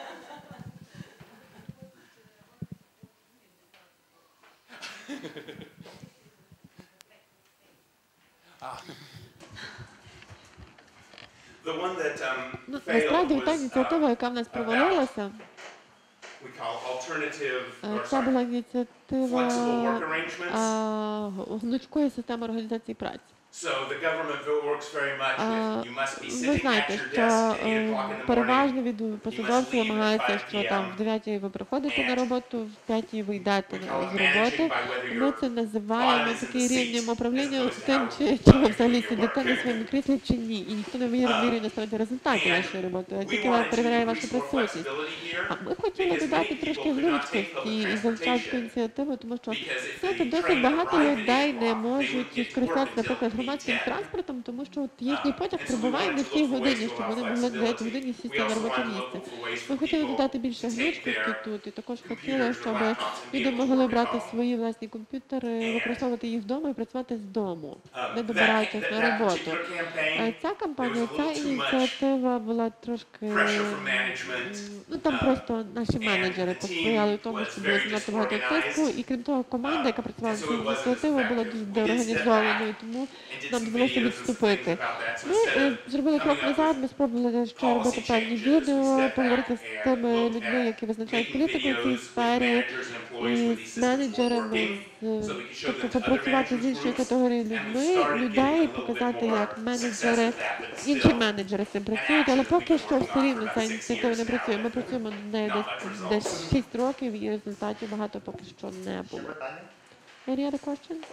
The one that um, Ну, failed насправді та was, ініціатива, uh, яка в нас провалилася, we call alternative е, or це sorry, була flexible ініціатива work arrangements. а, гнучкої системи організації праці. So the government works very much А, with you must be Ви sitting at знаєте, your що desk at eight е, o'clock in the morning. переважно від посадовців leave at вимагається, five що там в дев'ятій ви приходите на роботу, в п'ятій ви йдете We на- call it з роботи. managing by whether Ми you're це називаємо five is in таким the seat рівнем as управління opposed to тим, how чи, you чи ви do взагалі your сидите work. на своєму кріслі чи ні. І ніхто не вміє Um, вмірює насправді результати and вашої роботи, а we тільки wanted to перевіряє вашу increase more присутність. flexibility here А ми хотіли because додати many трошки people could not take гнучкості public і залучати transportation ініціативу, тому що because if знаєте, the досить train багато arrived at людей eight не o'clock, they можуть wouldn't get to work скористатися, until наприклад, eight громадським ten. транспортом, тому що от їхній потяг And so we прибуває wanted не to в тій look for ways годині, to щоб allow вони могли в дев'ятій flexibility. годині We сісти на also робоче wanted to місце. look for ways Ми for хотіли people додати більше to take гнучкості their тут, і також хотіли, computers or щоб laptops and be люди able to могли work at брати home. свої власні комп'ютери, використовувати їх вдома і працювати з дому, Uh, не that- добираючись that- на that роботу. particular campaign, Е, Ця кампанія, there was a ця little too much ініціатива була трошки, pressure from management. ну там Uh, просто наші and менеджери the team посприяли тому, was що було very занадто багато disorganized. тиску, і крім того, команда, яка працювала And над so it цією wasn't ініціативою, була effective. дуже We did step деорганізованою, back тому and did нам some довелося videos and some відступити. things about that. So Ми instead е, of зробили крок coming up назад, with ми спробували ще policy робити певні changes, we відео, step поговорити back з and тими looked людьми, at які визначають making політику в цій videos with сфері, managers and employees і when these з systems weren't менеджерами, working, з, so we could show тобто them to other попрацювати з managers іншою groups, категорією and we людьми, started getting a людей, little bit показати, more як success менеджери, with that, but інші still, менеджери з цим an працюють, але action поки we've що been все working on рівно for ця about six ініціатива не years працює. now. Ми працюємо над нею Not десь, much results. десь шість років, і результатів багато поки що не Ще було. питання? Any other questions?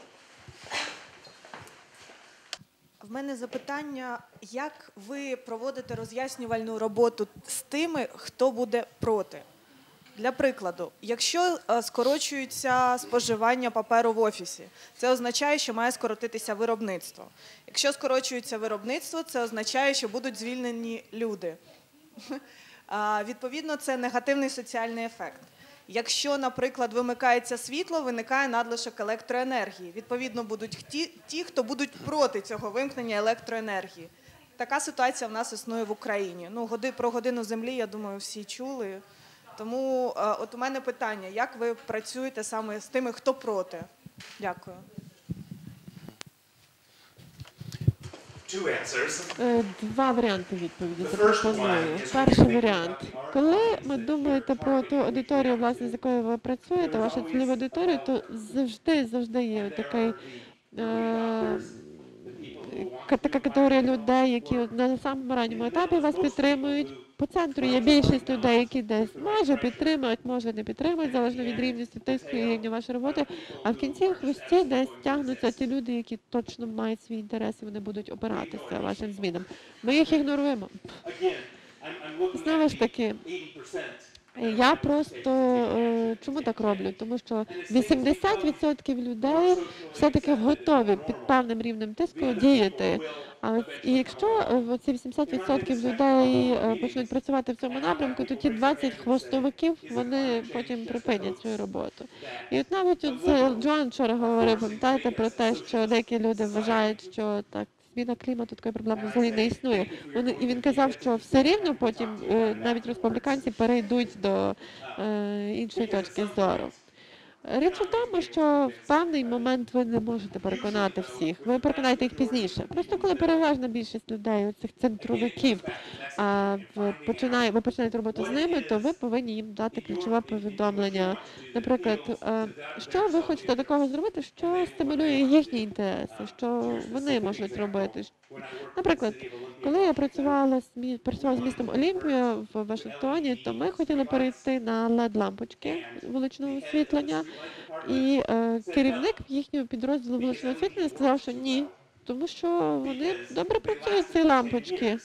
В мене запитання, як ви проводите роз'яснювальну роботу з тими, хто буде проти? Для прикладу, якщо е, скорочується споживання паперу в офісі, це означає, що має скоротитися виробництво. Якщо скорочується виробництво, це означає, що будуть звільнені люди. А, Відповідно, це негативний соціальний ефект. Якщо, наприклад, вимикається світло, виникає надлишок електроенергії. Відповідно, будуть ті, ті, хто будуть проти цього вимкнення електроенергії. Така ситуація в нас існує в Україні. Ну, годи, про годину землі, я думаю, всі чули. Тому е, от у мене питання, як ви працюєте саме з тими, хто проти? Дякую. Two answers. Е, Два варіанти відповіді запропоную. Перший варіант. Коли ви думаєте про ту аудиторію, власне, з якою ви працюєте, вашу цільову аудиторію, то завжди, завжди є такий, е, ка- така категорія людей, які от на самому ранньому етапі вас підтримують. По центру є більшість людей, які десь може підтримують, може не підтримують, залежно від рівності тиску і рівня вашої роботи. А в кінці в хвості десь тягнуться ті люди, які точно мають свій інтерес і вони будуть опиратися вашим змінам. Ми їх ігноруємо. Again, I'm, I'm looking Знову at ж таки, eighty percent. я просто е, чому так роблю? Тому що вісімдесят відсотків людей все-таки готові під певним рівнем тиску діяти. А от, і якщо е, ці вісімдесят відсотків людей е, почнуть працювати в цьому напрямку, то ті двадцять хвостовиків, вони потім припинять свою роботу. І от навіть от це Джоан вчора говорив, пам'ятаєте, про те, що деякі люди вважають, що так, зміна клімату, такої проблеми взагалі не існує. Вони, і він казав, що все рівно потім е, навіть республіканці перейдуть до е, іншої точки зору. Річ у тому, що в певний момент ви не можете переконати всіх. Ви переконаєте їх пізніше. Просто коли переважна більшість людей, цих центровиків, а, в- починає, ви починаєте роботу з ними, то ви повинні їм дати ключове повідомлення. Наприклад, е, що ви хочете такого зробити, що стимулює їхні інтереси, що вони можуть робити. Наприклад, коли я працювала з, мі- працювала з містом Олімпія в Вашингтоні, то ми хотіли перейти на ел і ді-лампочки вуличного освітлення. І е, керівник їхнього підрозділу вуличного освітлення сказав, що ні, тому що вони добре працюють ці лампочки.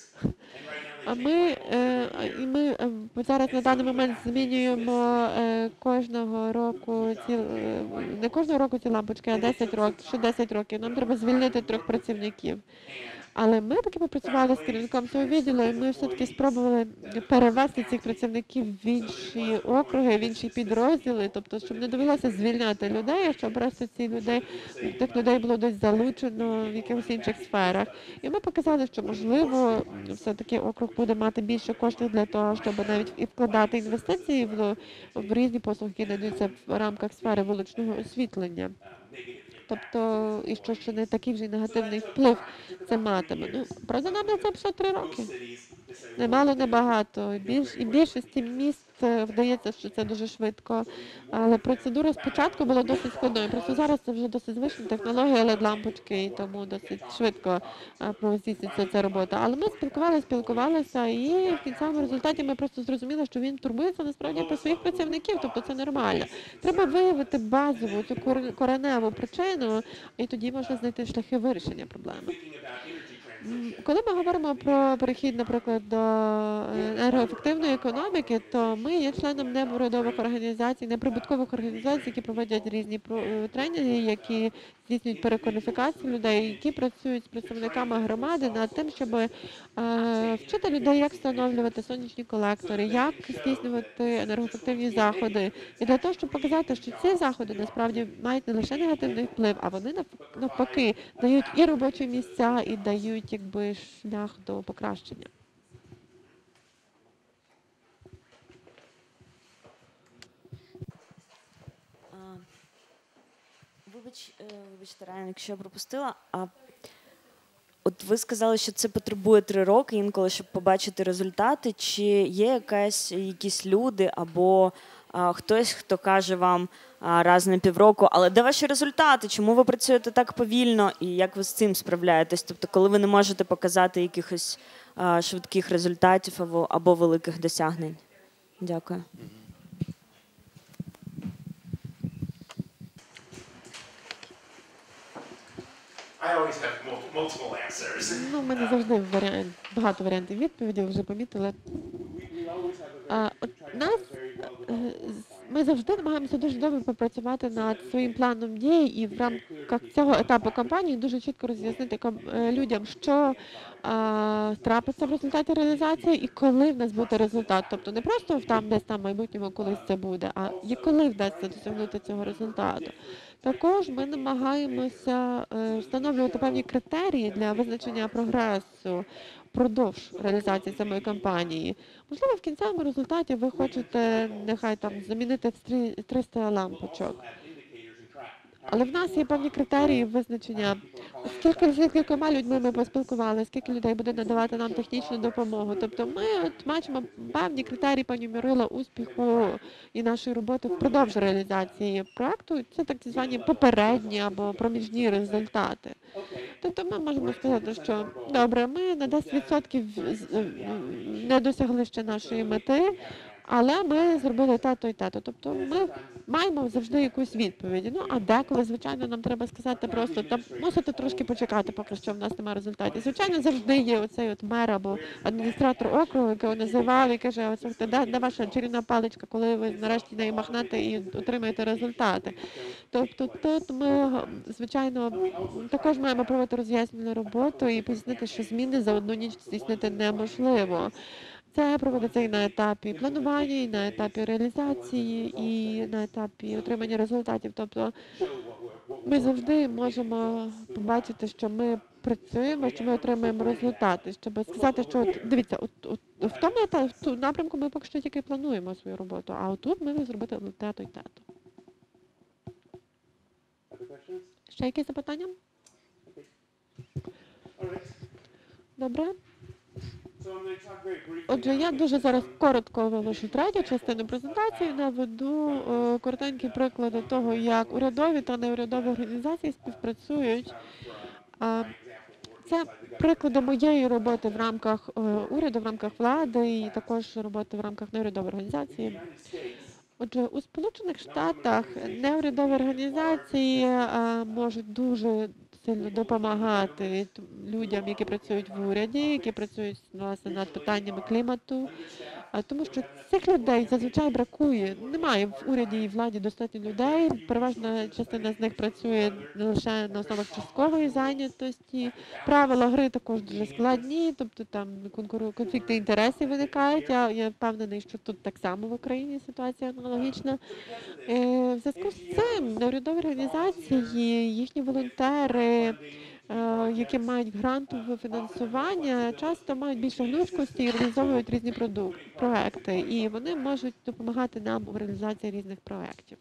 А ми, е, і ми е, зараз на даний момент змінюємо е, кожного року ці, е, не кожного року ці лампочки, а десять років, що десять років. Нам треба звільнити трьох працівників. Але ми поки попрацювали з керівником цього відділу, і ми все-таки спробували перевести цих працівників в інші округи, в інші підрозділи, тобто, щоб не довелося звільняти людей, а щоб просто ці людей, тих людей було десь залучено в якихось інших сферах. І ми показали, що можливо все-таки округ буде мати більше коштів для того, щоб навіть і вкладати інвестиції в, в різні послуги, які надаються в рамках сфери вуличного освітлення. Тобто, і що ще не такий вже й негативний вплив це матиме. Ну, правда, нам на це пішло три роки. Немало, небагато. І, більш, і більшості міст е, вдається, що це дуже швидко. Але процедура спочатку була досить складною. Просто зараз це вже досить звична технологія, ел і ді-лампочки, і тому досить швидко е, здійснюється ця робота. Але ми спілкувалися, спілкувалися, і в кінцевому результаті ми просто зрозуміли, що він турбується насправді про своїх працівників, тобто це нормально. Треба виявити базову, цю кор- кореневу причину, і тоді можна знайти шляхи вирішення проблеми. М, Коли ми говоримо про перехід, наприклад, до е, енергоефективної економіки, то ми є членом неурядових організацій, неприбуткових організацій, які проводять різні про- е, тренінги, які здійснюють перекваліфікацію людей, які працюють з представниками громади над тим, щоб е, вчити людей, як встановлювати сонячні колектори, як здійснювати енергоефективні заходи. І для того, щоб показати, що ці заходи насправді мають не лише негативний вплив, а вони нав- навпаки дають і робочі місця, і дають якби шлях до покращення. А, Вибач, е, вибачте, Райан, якщо я пропустила. А от ви сказали, що це потребує три роки інколи, щоб побачити результати. Чи є якась, якісь люди або а, хтось, хто каже вам а, раз на півроку, але де ваші результати? Чому ви працюєте так повільно і як ви з цим справляєтесь? Тобто, коли ви не можете показати якихось а, швидких результатів або, або великих досягнень? Дякую. I always have mul- multiple answers. Ну, в мене завжди варіант, багато варіантів відповіді, ви вже помітили. А, от нас е, ми завжди намагаємося дуже добре попрацювати над своїм планом дій і в рамках цього етапу кампанії дуже чітко роз'яснити ком- е, людям, що а, трапиться в результаті реалізації і коли в нас буде результат. Тобто не просто там десь там в майбутньому колись це буде, а і коли вдасться досягнути цього результату. Також ми намагаємося е, встановлювати певні критерії для визначення прогресу впродовж реалізації самої кампанії. Можливо, в кінцевому результаті ви хочете нехай там замінити в стрі- триста лампочок. Але в нас є певні критерії визначення, скільки з кількома людьми ми поспілкувалися, скільки людей буде надавати нам технічну допомогу. Тобто ми от бачимо певні критерії, певні мірила успіху і нашої роботи впродовж реалізації проекту. Це так звані попередні або проміжні результати. Тобто ми можемо сказати, що добре, ми на десять відсотків з- не досягли ще нашої мети, але ми зробили те-то і те-то. Тобто ми маємо завжди якусь відповідь. Ну, а деколи, звичайно, нам треба сказати просто, та мусите трошки почекати, поки що в нас немає результатів. Звичайно, завжди є оцей от мер або адміністратор округу, якого називали і каже, оце хто, де, де ваша чарівна паличка, коли ви нарешті нею махнете і отримаєте результати. Тобто тут ми, звичайно, також маємо проводити роз'яснювальну роботу і пояснити, що зміни за одну ніч здійснити неможливо. Це проводиться і на етапі планування, і на етапі реалізації, і на етапі отримання результатів. Тобто ми завжди можемо побачити, що ми працюємо, що ми отримуємо результати, щоб сказати, що от, дивіться, от, от, в тому ета- в ту напрямку ми поки що тільки плануємо свою роботу, а отут ми зробити те-то і те-то. Ще якісь запитання? Добре. Отже, я дуже зараз коротко вилишу третю частину презентації, наведу е, коротенькі приклади того, як урядові та неурядові організації співпрацюють. Е, Це приклади моєї роботи в рамках е, уряду, в рамках влади і також роботи в рамках неурядової організації. Отже, у Сполучених Штатах неурядові організації е, можуть дуже сильно допомагати т- людям, які працюють в уряді, які працюють власне над питаннями клімату, а тому що цих людей зазвичай бракує. Немає в уряді і владі достатньо людей. Переважна частина з них працює не лише на основах часткової зайнятості. Правила гри також дуже складні, тобто там конкуру- конфлікти інтересів виникають. Я, я впевнений, що тут так само в Україні ситуація аналогічна. Е, В зв'язку з цим неурядові організації, їхні волонтери, е, які мають грантове фінансування, часто мають більше гнучкості і реалізовують різні продукти, проекти, і вони можуть допомагати нам у реалізації різних проєктів.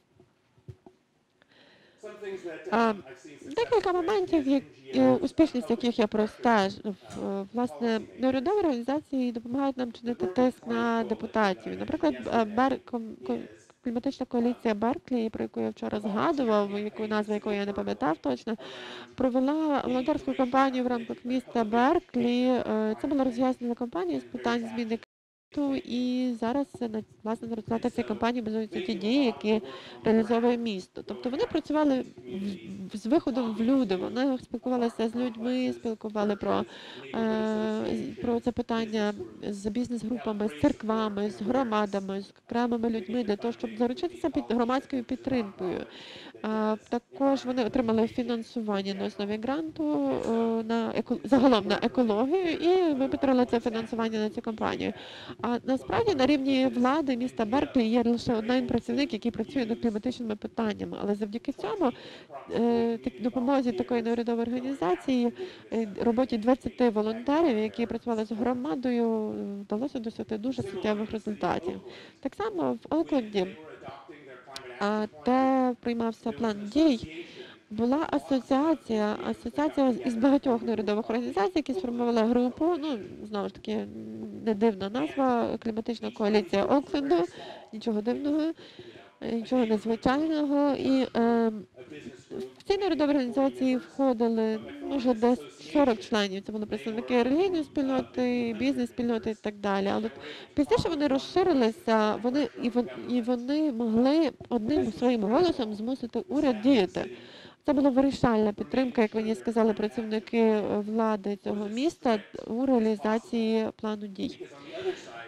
А, Декілька моментів, як, е, успішність яких я простежив. Е, Власне, неурядові організації допомагають нам чинити тиск на депутатів. Наприклад, е, Бер... ком- ком- кліматична коаліція Берклі, про яку я вчора згадував, яку назву якої я не пам'ятав точно, провела волонтерську кампанію в рамках міста Берклі. Е, Це була роз'яснена кампанія з питань зміни клімату, і зараз е, на власне на результатах цієї кампанії базуються ті дії, які реалізовує місто. Тобто вони працювали в- з виходом в люди, вони спілкувалися з людьми, спілкували про, е, про це питання з бізнес-групами, з церквами, з громадами, з окремими людьми для того, щоб заручитися під громадською підтримкою. Е, Також вони отримали фінансування на основі гранту е, на еко... загалом на екологію, і випитали це фінансування на цю кампанію. А насправді на рівні влади міста Берклі є лише один працівник, який працює над кліматичними питаннями. Але завдяки цьому е, так- допомозі такої неурядової організації, е, роботі двадцяти волонтерів, які працювали з громадою, е, вдалося досягти дуже суттєвих результатів. Так само в Окленді, а, де приймався план дій, була асоціація, асоціація із багатьох неурядових організацій, які сформували групу. Ну, знову ж таки, не дивна назва, кліматична коаліція Окленду, нічого дивного, е, нічого незвичайного. І е, в ці неурядові організації входили, може, десь сорок членів. Це були представники релігійної спільноти, бізнес-спільноти і так далі. Але пізніше вони розширилися, вони і вони, і вони могли одним своїм голосом змусити уряд діяти. Це була вирішальна підтримка, як мені сказали працівники влади цього міста, у реалізації плану дій.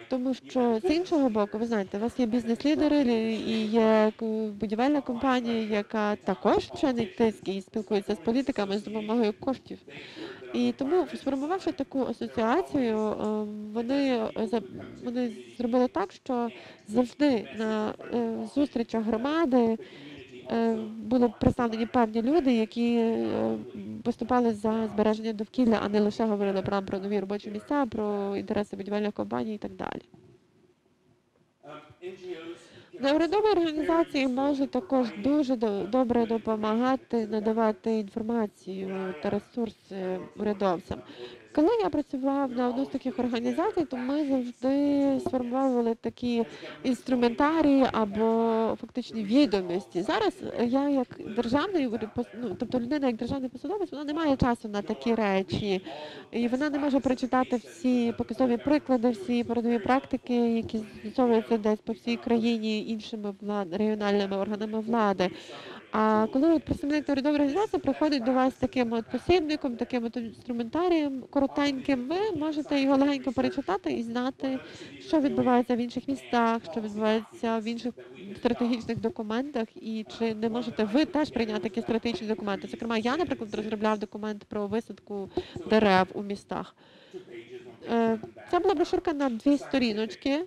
Тому що з іншого боку, ви знаєте, у вас є бізнес-лідери і є к- будівельна компанія, яка також вчинить тиск і спілкується з політиками з допомогою коштів. І тому, сформувавши таку асоціацію, е, вони, е, за- вони зробили так, що завжди на е, зустрічах громади е, були представлені певні люди, які е, виступали за збереження довкілля, а не лише говорили про, про нові робочі місця, про інтереси будівельних компаній і так далі. Неурядові організації можуть також дуже до- добре допомагати надавати інформацію та ресурси урядовцям. Коли я працював на одну з таких організацій, то ми завжди сформували такі інструментарії або фактичні відомості. Зараз я як державний, пос- ну, тобто людина як державний посадовець, вона не має часу на такі речі, і вона не може прочитати всі показові приклади, всі передові практики, які застосовуються десь по всій країні іншими влад, регіональними органами влади. А коли от представник урядової організації приходить до вас з таким от посібником, таким от інструментарієм коротеньким, ви можете його легенько перечитати і знати, що відбувається в інших містах, що відбувається в інших стратегічних документах, і чи не можете ви теж прийняти такі стратегічні документи. Зокрема, я, наприклад, розробляв документ про висадку дерев у містах. Е, Це була брошурка на дві сторіночки,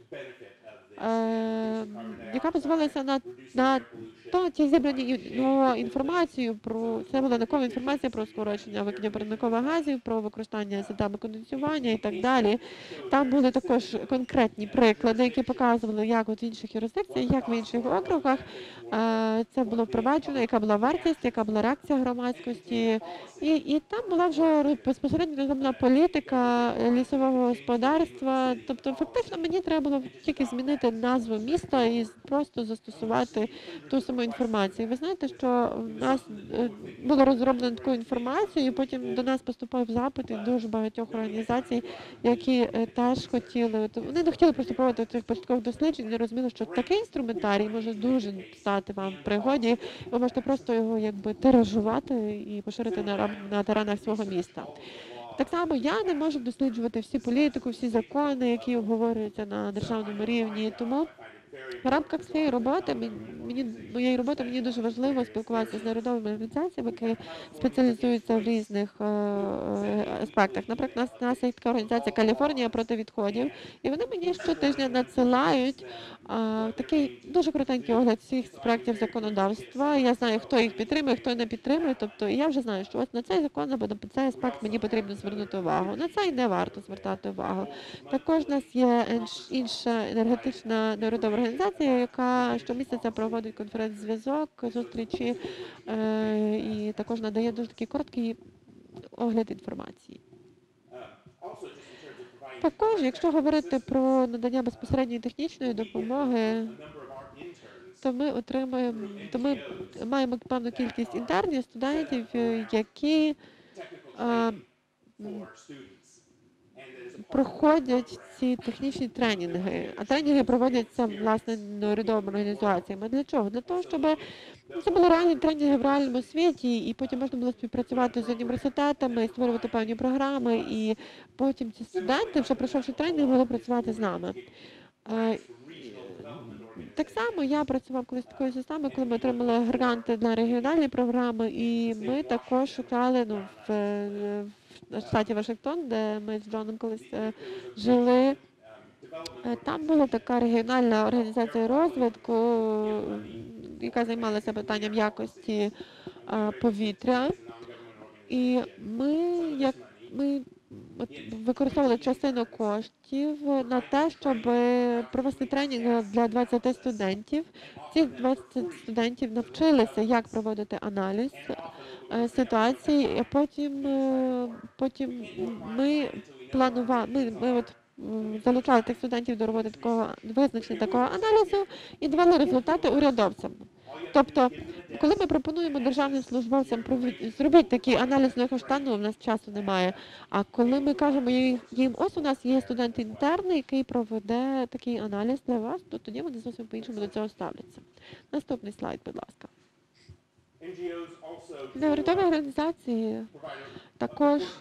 е, яка базувалася на, на то, ті зібрані ін- ну, інформацію про, це була наукова інформація про скорочення викидів парникових газів, про використання системи конденсування і так далі. Там були також конкретні приклади, які показували, як от в інших юрисдикціях, як в інших округах е, це було впроваджено, яка була вартість, яка була реакція громадськості. І, і там була вже безпосередньо розроблена політика лісового господарства. Тобто, фактично, мені треба було тільки змінити назву міста і з- просто застосувати ту саму інформацію. Ви знаєте, що в нас е, було розроблено таку інформацію, і потім до нас поступав запит від дуже багатьох організацій, які е, теж хотіли, от вони не хотіли просто проводити цих початкових досліджень, не розуміли, що такий інструментарій може дуже стати вам в пригоді. Ви можете просто його якби тиражувати і поширити на, рам- на теренах свого міста. Так само я не можу досліджувати всі політику, всі закони, які обговорюються на державному рівні. Тому в рамках цієї роботи мен- мені моєї роботи мені дуже важливо спілкуватися з народовими організаціями, які спеціалізуються в різних е, е, аспектах. Наприклад, у нас, у нас є така організація Каліфорнія проти відходів, і вони мені щотижня надсилають е, такий дуже коротенький огляд всіх проєктів законодавства. Я знаю, хто їх підтримує, хто не підтримує. Тобто, і я вже знаю, що ось на цей закон або на цей аспект мені потрібно звернути увагу. На цей не варто звертати увагу. Також у нас є інш- інша енергетична народова організація, яка щомісяця проводить конференц-зв'язок, зустрічі е, і також надає дуже такий короткий огляд інформації. Також, якщо говорити про надання безпосередньої технічної допомоги, то ми отримуємо, то ми маємо певну кількість інтернів, студентів, е, які е, м, проходять ці технічні тренінги, а тренінги проводяться власне неурядовими організаціями. Для чого? Для того, щоб це були реальні тренінги в реальному світі, і потім можна було співпрацювати з університетами, створювати певні програми, і потім ці студенти, вже пройшовши тренінг, могли працювати з нами. Е, Так само я працював колись з такою системою, коли ми отримали гранти для регіональної програми, і ми також шукали ну, в, е, в штаті Вашингтон, де ми з Джоном колись е, жили. Е, Там була така регіональна організація розвитку, е, яка займалася питанням якості е, повітря. І ми, як ми от, використовували частину коштів на те, щоб провести тренінг для двадцяти студентів. Ці двадцять студентів навчилися, як проводити аналіз е, ситуації, а потім, е, потім ми планували, ми, ми от м, залучали тих студентів до роботи такого визначення такого аналізу і давали результати урядовцям. Тобто, коли ми пропонуємо державним службовцям провід- зробити такий аналіз на стану, у нас часу немає. А коли ми кажемо їм, їм, ось у нас є студент інтерн, який проведе такий аналіз для вас, то тоді вони зовсім по-іншому до цього ставляться. Наступний слайд, будь ласка. Неурядові організації також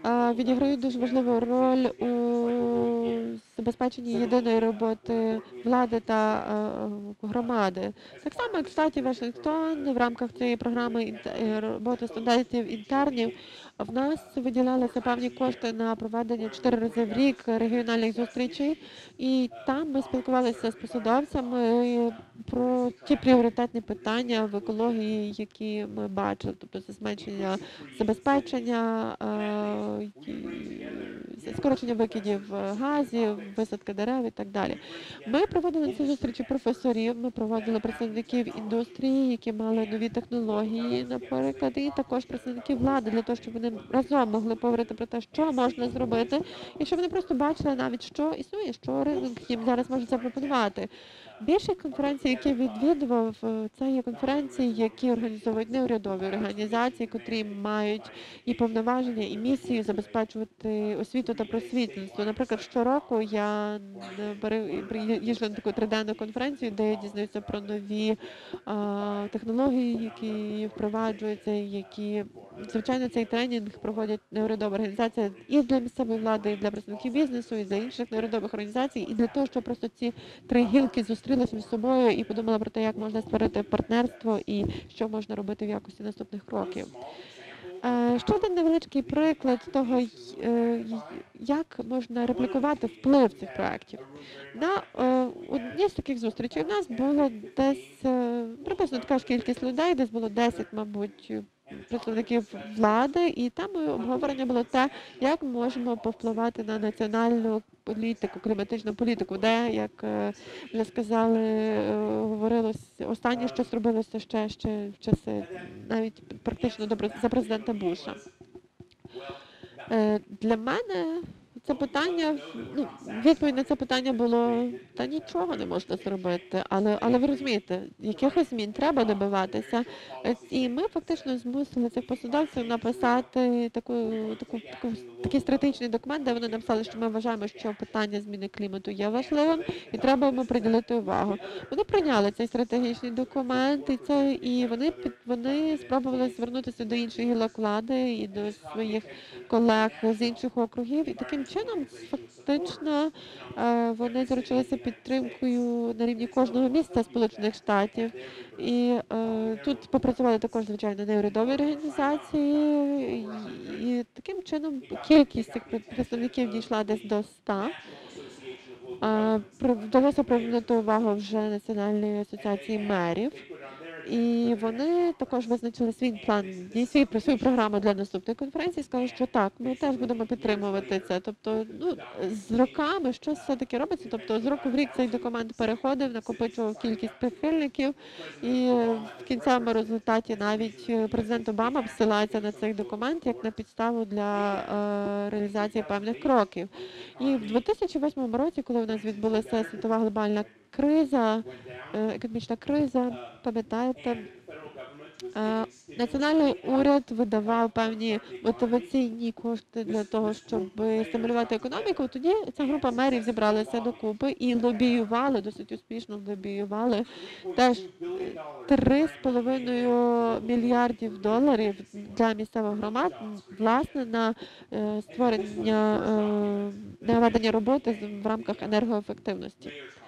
е, відіграють дуже важливу роль у забезпеченні єдиної роботи влади та е, громади. Так само, як в штаті Вашингтон в рамках цієї програми інт- е, роботи студентів інтернів в нас виділялися певні кошти на проведення чотири рази в рік регіональних зустрічей, і там ми спілкувалися з посадовцями про ті пріоритетні питання в екології, які ми бачили, тобто це зменшення забезпечення, е, і скорочення викидів газів, висадка дерев і так далі. Ми проводили на ці зустрічі професорів, ми проводили представників індустрії, які мали нові технології, наприклад, і також представників влади, для того, щоб вони разом могли поговорити про те, що можна зробити, і щоб вони просто бачили навіть, що існує, що ринок їм зараз може запропонувати. Більшість конференцій, які відвідував, це є конференції, які організовують неурядові організації, котрі мають і повноваження, і місію забезпечувати освіту та просвітництво. Наприклад, щороку я їжджу на таку триденну конференцію, де я дізнаюся про нові а, технології, які впроваджуються, які, звичайно, цей тренінг проводять неурядова організація і для місцевої влади, і для представників бізнесу, і для інших неурядових організацій, і для того, щоб просто ці три гілки зустрілися між собою і подумали про те, як можна створити партнерство і що можна робити в якості наступних кроків. Ще один невеличкий приклад того, як можна реплікувати вплив цих проєктів. На одній з таких зустрічей в нас було десь приблизно така ж кількість людей, десь було десять, мабуть, представників влади, і там обговорення було те, як ми можемо повпливати на національну політику, кліматичну політику, де, як вже сказали, говорилось, останнє, що зробилося ще, ще в часи, навіть практично до, за президента Буша. Для мене це питання, ну, відповідь на це питання було, та нічого не можна зробити, але, але ви розумієте, якихось змін треба добиватися. І ми фактично змусили цих посадовців написати таку, таку, таку, такий стратегічний документ, де вони написали, що ми вважаємо, що питання зміни клімату є важливим і треба йому приділити увагу. Вони прийняли цей стратегічний документ, і, це, і вони, під, вони спробували звернутися до інших гілок влади і до своїх колег з інших округів, і таким чином, фактично, вони заручилися підтримкою на рівні кожного міста Сполучених Штатів. І е, тут попрацювали також, звичайно, неурядові організації. І, і таким чином кількість цих представників дійшла десь до ста. Е, вдалося привернути увагу вже Національної асоціації мерів. І вони також визначили свій план, свій, свою програму для наступної конференції, сказали, що так, ми теж будемо підтримувати це. Тобто, ну, з роками щось все-таки робиться, тобто з року в рік цей документ переходив, накопичував кількість прихильників, і в кінцевому результаті навіть президент Обама посилається на цей документ як на підставу для е, реалізації певних кроків. І в дві тисячі восьмому році, коли у нас відбулася світова глобальна криза, економічна криза, пам'ятаєте, національний уряд видавав певні мотиваційні кошти для того, щоб стимулювати економіку. Тоді ця група мерів зібралася докупи і лобіювали, досить успішно лобіювали теж три з половиною мільярдів доларів для місцевих громад, власне, на створення, наведення роботи в рамках енергоефективності.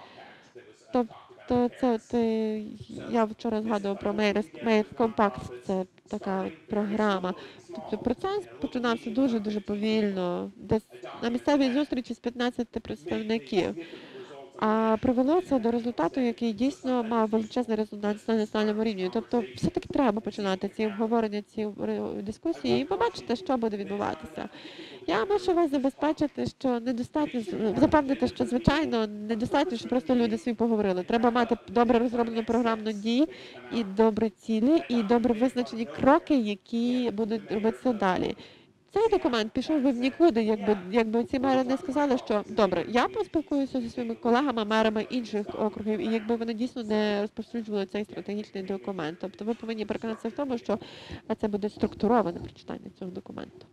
Тобто це, це я вчора згадувала про Mayor Compact, це така програма. Тобто процес починався дуже-дуже повільно, десь на місцевій зустрічі з п'ятнадцяти представників. А привело це до результату, який дійсно мав величезний резонанс на національному рівні. Тобто все-таки треба починати ці обговорення, ці дискусії і побачити, що буде відбуватися. Я мушу вас забезпечити, що недостатньо, запевнити, що, звичайно, недостатньо, що просто люди собі поговорили. Треба мати добре розроблену програмну дію і добрі цілі, і добре визначені кроки, які будуть робитися далі. Цей документ пішов би в нікуди, якби, якби ці мери не сказали, що добре, я поспілкуюся зі своїми колегами, мерами інших округів, і якби вони дійсно не розповсюджували цей стратегічний документ. Тобто ви повинні переконатися в тому, що це буде структуроване прочитання цього документу.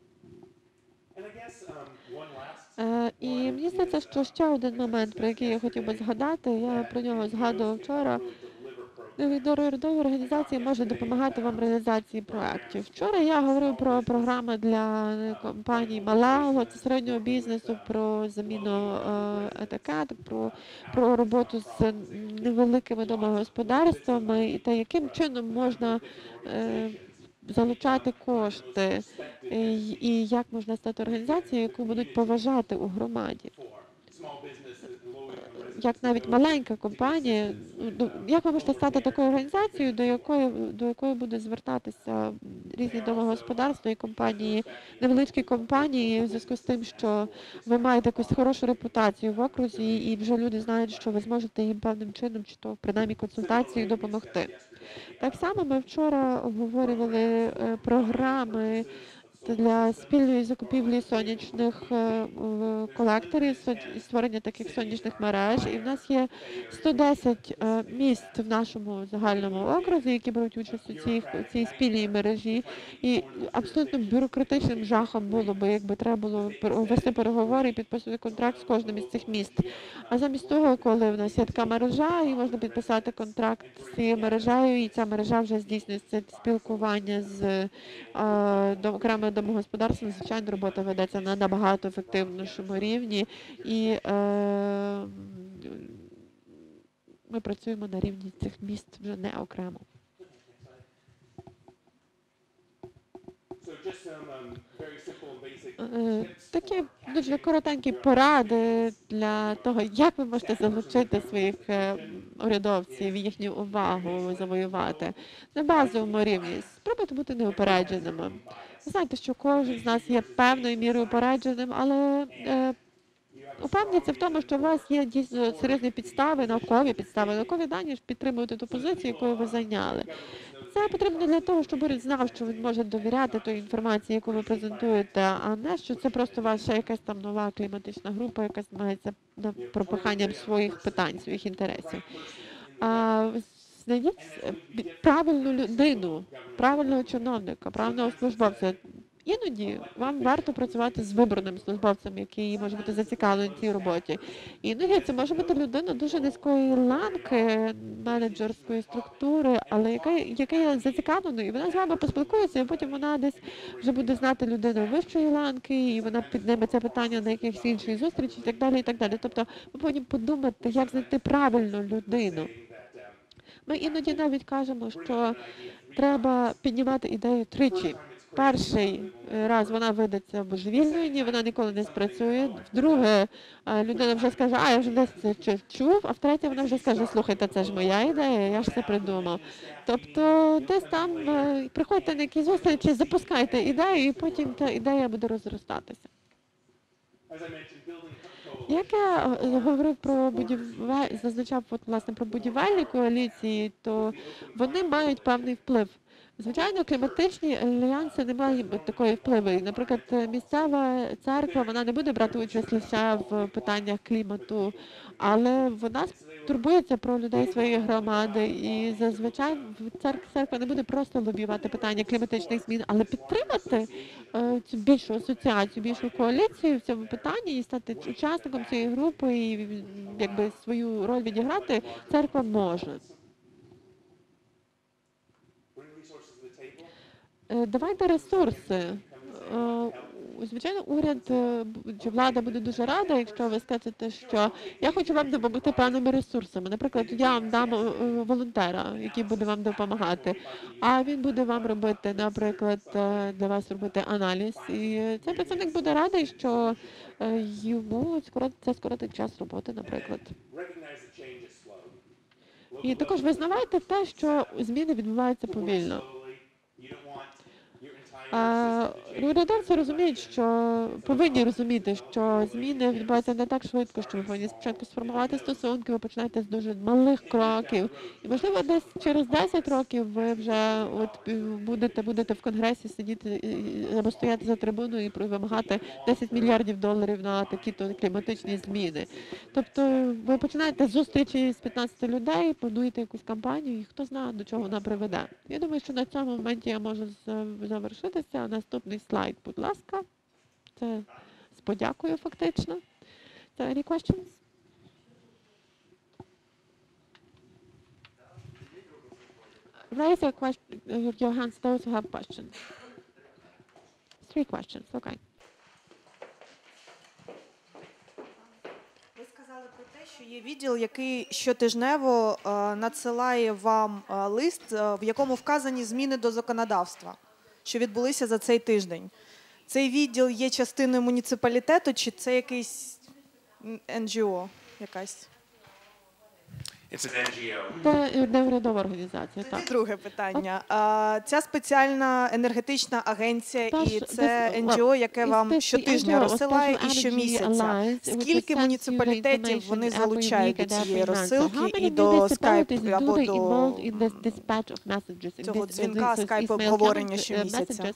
Е, і мені здається, що ще один момент, про який я хотів би згадати, я про нього згадував вчора, неурядові організації можуть допомагати вам в реалізації проєктів. Вчора я говорив про програми для компаній малого та середнього бізнесу, про заміну е, етикеток, про, про роботу з невеликими домогосподарствами і те, яким чином можна е, залучати кошти і, і як можна стати організацією, яку будуть поважати у громаді. Як навіть маленька компанія, ну, як ви можете стати такою організацією, до якої, до якої будуть звертатися різні домогосподарства і компанії, невеличкі компанії, в зв'язку з тим, що ви маєте якусь хорошу репутацію в окрузі, і вже люди знають, що ви зможете їм певним чином, чи то принаймні консультацією допомогти. Так само ми вчора обговорювали е, програми для спільної закупівлі сонячних е, колекторів, створення таких сонячних мереж. І в нас є сто десять е, міст в нашому загальному окрузі, які беруть участь у цій, у цій спільній мережі. І абсолютно бюрократичним жахом було би, якби треба було вести переговори і підписувати контракт з кожним із цих міст. А замість того, коли в нас є така мережа, і можна підписати контракт з цією мережею, і ця мережа вже здійснює це спілкування з е, до, окремими домогосподарствами, звичайно, робота ведеться на набагато ефективнішому рівні, і е, ми працюємо на рівні цих міст вже не окремо. Е, Такі дуже коротенькі поради для того, як ви можете залучити своїх е, урядовців, їхню увагу завоювати на базовому рівні. Спробуйте бути неупередженими. Ви знаєте, що кожен з нас є певною мірою упередженим, але е, упевніться в тому, що у вас є дійсно серйозні підстави, наукові підстави, наукові дані, щоб підтримувати ту позицію, якою ви зайняли. Це потрібно для того, щоб уряд знав, що він може довіряти тій інформації, яку ви презентуєте, а не що це просто ваша якась там нова кліматична група, яка займається пропиханням своїх питань, своїх інтересів. А, знайдіть правильну людину, правильного чиновника, правильного службовця. Іноді вам варто працювати з вибраним службовцем, який може бути зацікавлений в цій роботі. Іноді це може бути людина дуже низької ланки, менеджерської структури, але яка, яка є зацікавленою, і вона з вами поспілкується, і потім вона десь вже буде знати людину вищої ланки, і вона підніме це питання на якихось інших зустрічах, і так далі, і так далі. Тобто ви повинні подумати, як знайти правильну людину. Ми іноді навіть кажемо, що треба піднімати ідею тричі. Перший раз вона видається божевільною, ні, вона ніколи не спрацює. Вдруге, людина вже скаже, а я вже десь це чув, а втретє вона вже скаже, слухайте, це ж моя ідея, я ж це придумав. Тобто десь там приходьте на якісь зустрічі, запускайте ідею, і потім та ідея буде розростатися. Як я говорив про будівель... зазначав от, власне, про будівельні коаліції, то вони мають певний вплив. Звичайно, кліматичні альянси не мають такої впливу. Наприклад, місцева церква, вона не буде брати участь лише в питаннях клімату, але вона турбується про людей своєї громади. І зазвичай церква не буде просто лобіювати питання кліматичних змін, але підтримати е, цю більшу асоціацію, більшу коаліцію в цьому питанні і стати учасником цієї групи і якби свою роль відіграти церква може. Давайте ресурси. Звичайно, уряд чи влада буде дуже рада, якщо ви скажете, що я хочу вам допомогти певними ресурсами. Наприклад, я вам дам волонтера, який буде вам допомагати, а він буде вам робити, наприклад, для вас робити аналіз. І цей працівник буде радий, що йому це скоротить час роботи, наприклад. І також визнавайте те, що зміни відбуваються повільно. Урядовці розуміють, що повинні розуміти, що зміни відбуваються не так швидко, що ви повинні спочатку сформувати стосунки, ви починаєте з дуже малих кроків. І, можливо, десь через десять років ви вже от будете, будете в Конгресі сидіти або стояти за трибуною і вимагати десять мільярдів доларів на такі-то кліматичні зміни. Тобто ви починаєте з зустрічі з п'ятнадцяти людей, плануєте якусь кампанію, і хто знає, до чого вона приведе. Я думаю, що на цьому моменті я можу завершити. Наступний слайд, будь ласка. Це з подякою фактично. So, any questions? raise your question, your hands, those who have questions. Three questions, okay. Ви сказали про те, що є відділ, який щотижнево е, надсилає вам е, лист, е, в якому вказані зміни до законодавства, що відбулися за цей тиждень. Цей відділ є частиною муніципалітету, чи це якийсь ен джі о якась? It's an ен джі о. Це неурядова організація, так. Друге питання. А, ця спеціальна енергетична агенція і це ен джі о, яке вам щотижня розсилає і щомісяця. Скільки муніципалітетів вони залучають до цієї розсилки і до скайп або до цього дзвінка, скайп-обговорення щомісяця?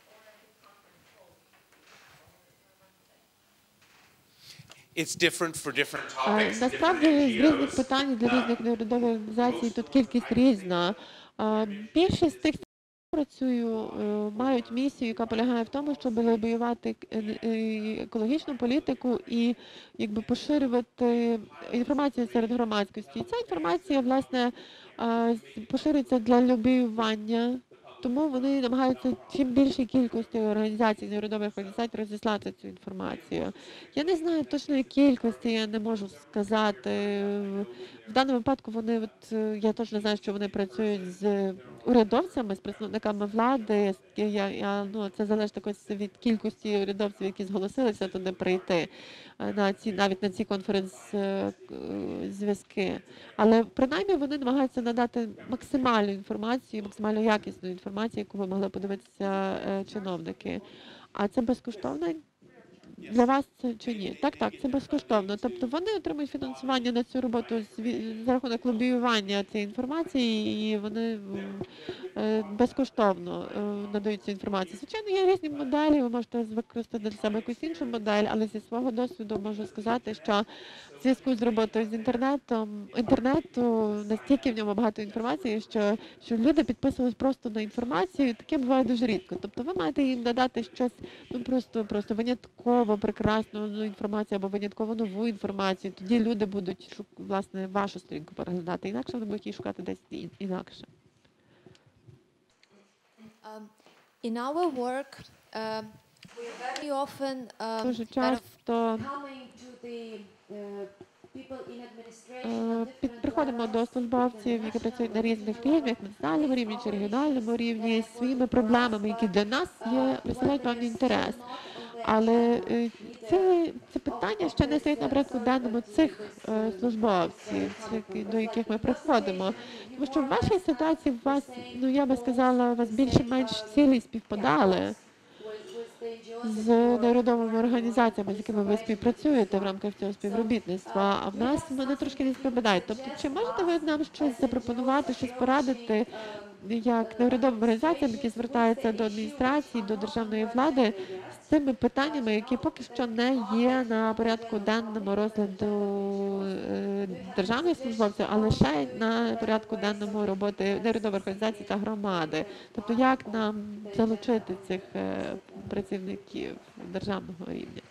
It's different for different А, topics, different Насправді з ен джі о's. різних питань для різних неурядових організацій тут кількість різна. А, Більшість з тих, хто працюю, е, мають місію, яка полягає в тому, щоб лобіювати е, е, екологічну політику і якби поширювати інформацію серед громадськості. І ця інформація, власне, а, з- поширюється для лобіювання. Тому вони намагаються чим більшій кількості організацій, неурядових організацій розіслати цю інформацію. Я не знаю точної кількості, я не можу сказати. В даному випадку вони, от, е, я точно знаю, що вони працюють з урядовцями, з представниками влади. з- Я, я, ну, це залежить якось від кількості урядовців, які зголосилися туди прийти е, на ці, навіть на ці конференц-зв'язки. Але принаймні вони намагаються надати максимальну інформацію, максимально якісну інформацію, яку ви могли подивитися е, чиновники. А це безкоштовно для вас це чи ні? Так, так, це безкоштовно. Тобто вони отримують фінансування на цю роботу з ві- за рахунок лобіювання цієї інформації, і вони м, е, безкоштовно е, надають цю інформацію. Звичайно, є різні моделі, ви можете використати для себе якусь іншу модель, але зі свого досвіду можу сказати, що в зв'язку з роботою з інтернетом, інтернету настільки в ньому багато інформації, що, що люди підписувались просто на інформацію, і таке буває дуже рідко. Тобто ви маєте їм надати щось, ну просто, просто винятково прекрасну ну, інформацію або винятково нову інформацію. Тоді люди будуть шук- власне вашу сторінку переглядати. Інакше вони будуть її шукати десь і- інакше. Um, in our work, um, we very often um, Дуже kind of часто coming to the uh, people in administration. е, під- приходимо до службовців, які працюють на різних рівнях, на національному рівні чи регіональному рівні, з своїми проблемами, які для нас є, представляють певний інтерес. Але е, це, це питання ще не стоїть на порядку денному цих е, службовців, цих, до яких ми приходимо. Тому що в вашій ситуації у вас, ну я би сказала, у вас більше-менш цілі співпадали з неурядовими організаціями, з якими ви співпрацюєте в рамках цього співробітництва, а в нас вони трошки не співпадають. Тобто, чи можете ви нам щось запропонувати, щось порадити, як неурядовим організаціям, які звертаються до адміністрації, до державної влади, з цими питаннями, які поки що не є на порядку денному розгляду е, державних службовців, а лише на порядку денному роботи неурядових організацій та громади. Тобто, як нам залучити цих е, працівників державного рівня?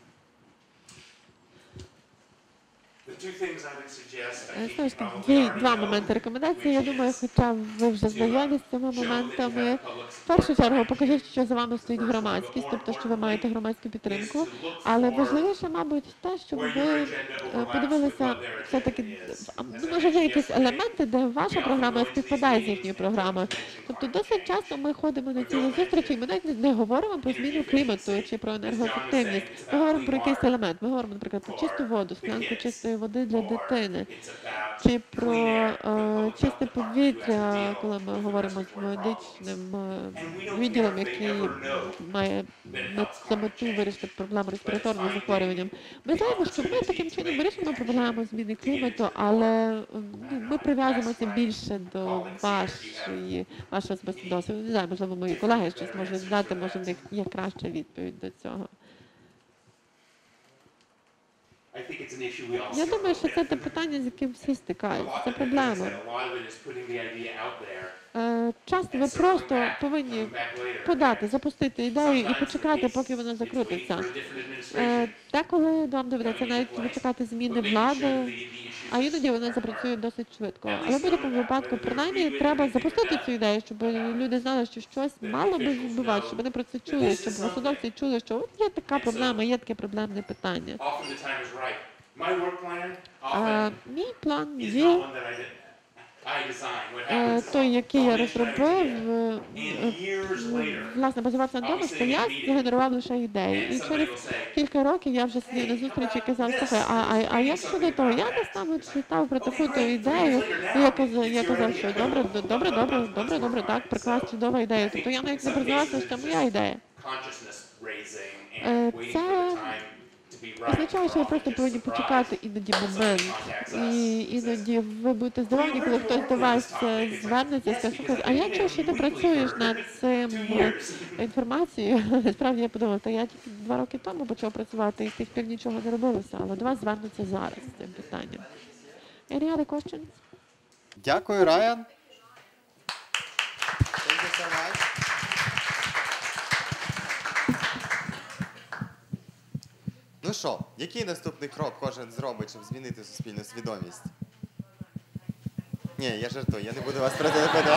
The two things I would suggest, I Е, think Знову you ж таки, probably є already два know, моменти рекомендації. Я which думаю, is хоча ви вже знайомі з цими show that you моментами. have public В першу support. чергу покажіть, що за вами стоїть громадськість, тобто, що ви маєте громадську підтримку. Але важливіше, мабуть, те, щоб ви е, подивилися все-таки, а, ну, може, є якісь елементи, де ваша програма співпадає з їхньою програмою. Тобто досить часто ми ходимо на ці зустрічі, і ми навіть не- не говоримо про зміну клімату чи про енергоефективність. Ми говоримо про якийсь елемент. Ми говоримо, наприклад, про чисту воду, склянку чистої води для дитини. Чи про е, чисте повітря, коли ми говоримо з медичним е, відділом, який має мет- за мету вирішити проблему респіраторним захворюванням. Ми знаємо, що ми таким чином вирішуємо проблему зміни клімату, але м, ну, ми прив'язуємося більше до вашої, вашого особистого досвіду. Не знаю, можливо, мої колеги щось можуть дати, може в них є краща відповідь до цього. I think it's an issue we all Я struggle думаю, що це with. те питання, з яким всі A стикаються. lot Це of it, as I проблема. said, a lot of it is putting the idea out there. Е, Часто ви просто повинні подати, запустити ідею і почекати, поки вона закрутиться. Е, Деколи вам доведеться навіть почекати зміни влади, а іноді вони запрацюють досить швидко. Але в будь-якому випадку, принаймні, треба запустити цю ідею, щоб люди знали, що щось мало би відбуватися, щоб вони про це чули, щоб посадовці чули, що от є така проблема, є таке проблемне питання. Often the time is right. My work plan А, often мій план is є not one that I did. I design. What е, happens is той, який я I'll make an розробив, idea. е, And years е, later, власне, базувався на тому, що я згенерував лише ідеї. І через кілька років я вже сидів на зустрічі і казав, слухай, а, а, а як щодо того? Я десь там читав про таку то ідею, і я казав, я казав, що добре, добре, добре, добре, добре, так, прекрасна, чудова ідея. Тобто я навіть не признавався, що це моя ідея. consciousness raising Е, and waiting Це for the time to be right. означає, що ви for просто all повинні just почекати surprise. іноді момент. І іноді ви будете здивовані, коли хтось до вас е, звернеться і скаже, слухай, а я чую, що ти працюєш над цим е, інформацією. Насправді я подумала, та я тільки два роки тому почав працювати і з тих пір нічого не робилося, але до вас звернуться зараз з цим питанням. Any other questions? Дякую, Райан. Thank you so much. Ну що, який наступний крок кожен зробить, щоб змінити суспільну свідомість? Ні, я жартую, я не буду вас передавати.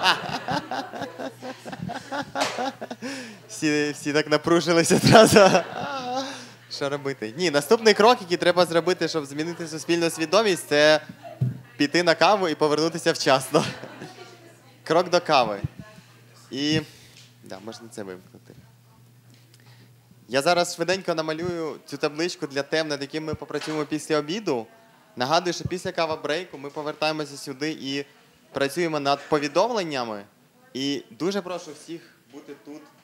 Всі, всі так напружилися одразу. Що робити? Ні, наступний крок, який треба зробити, щоб змінити суспільну свідомість, це піти на каву і повернутися вчасно. Крок до кави. І... Да, можна це вимкнути. Я зараз швиденько намалюю цю табличку для тем, над яким ми попрацюємо після обіду. Нагадую, що після кава-брейку ми повертаємося сюди і працюємо над повідомленнями. І дуже прошу всіх бути тут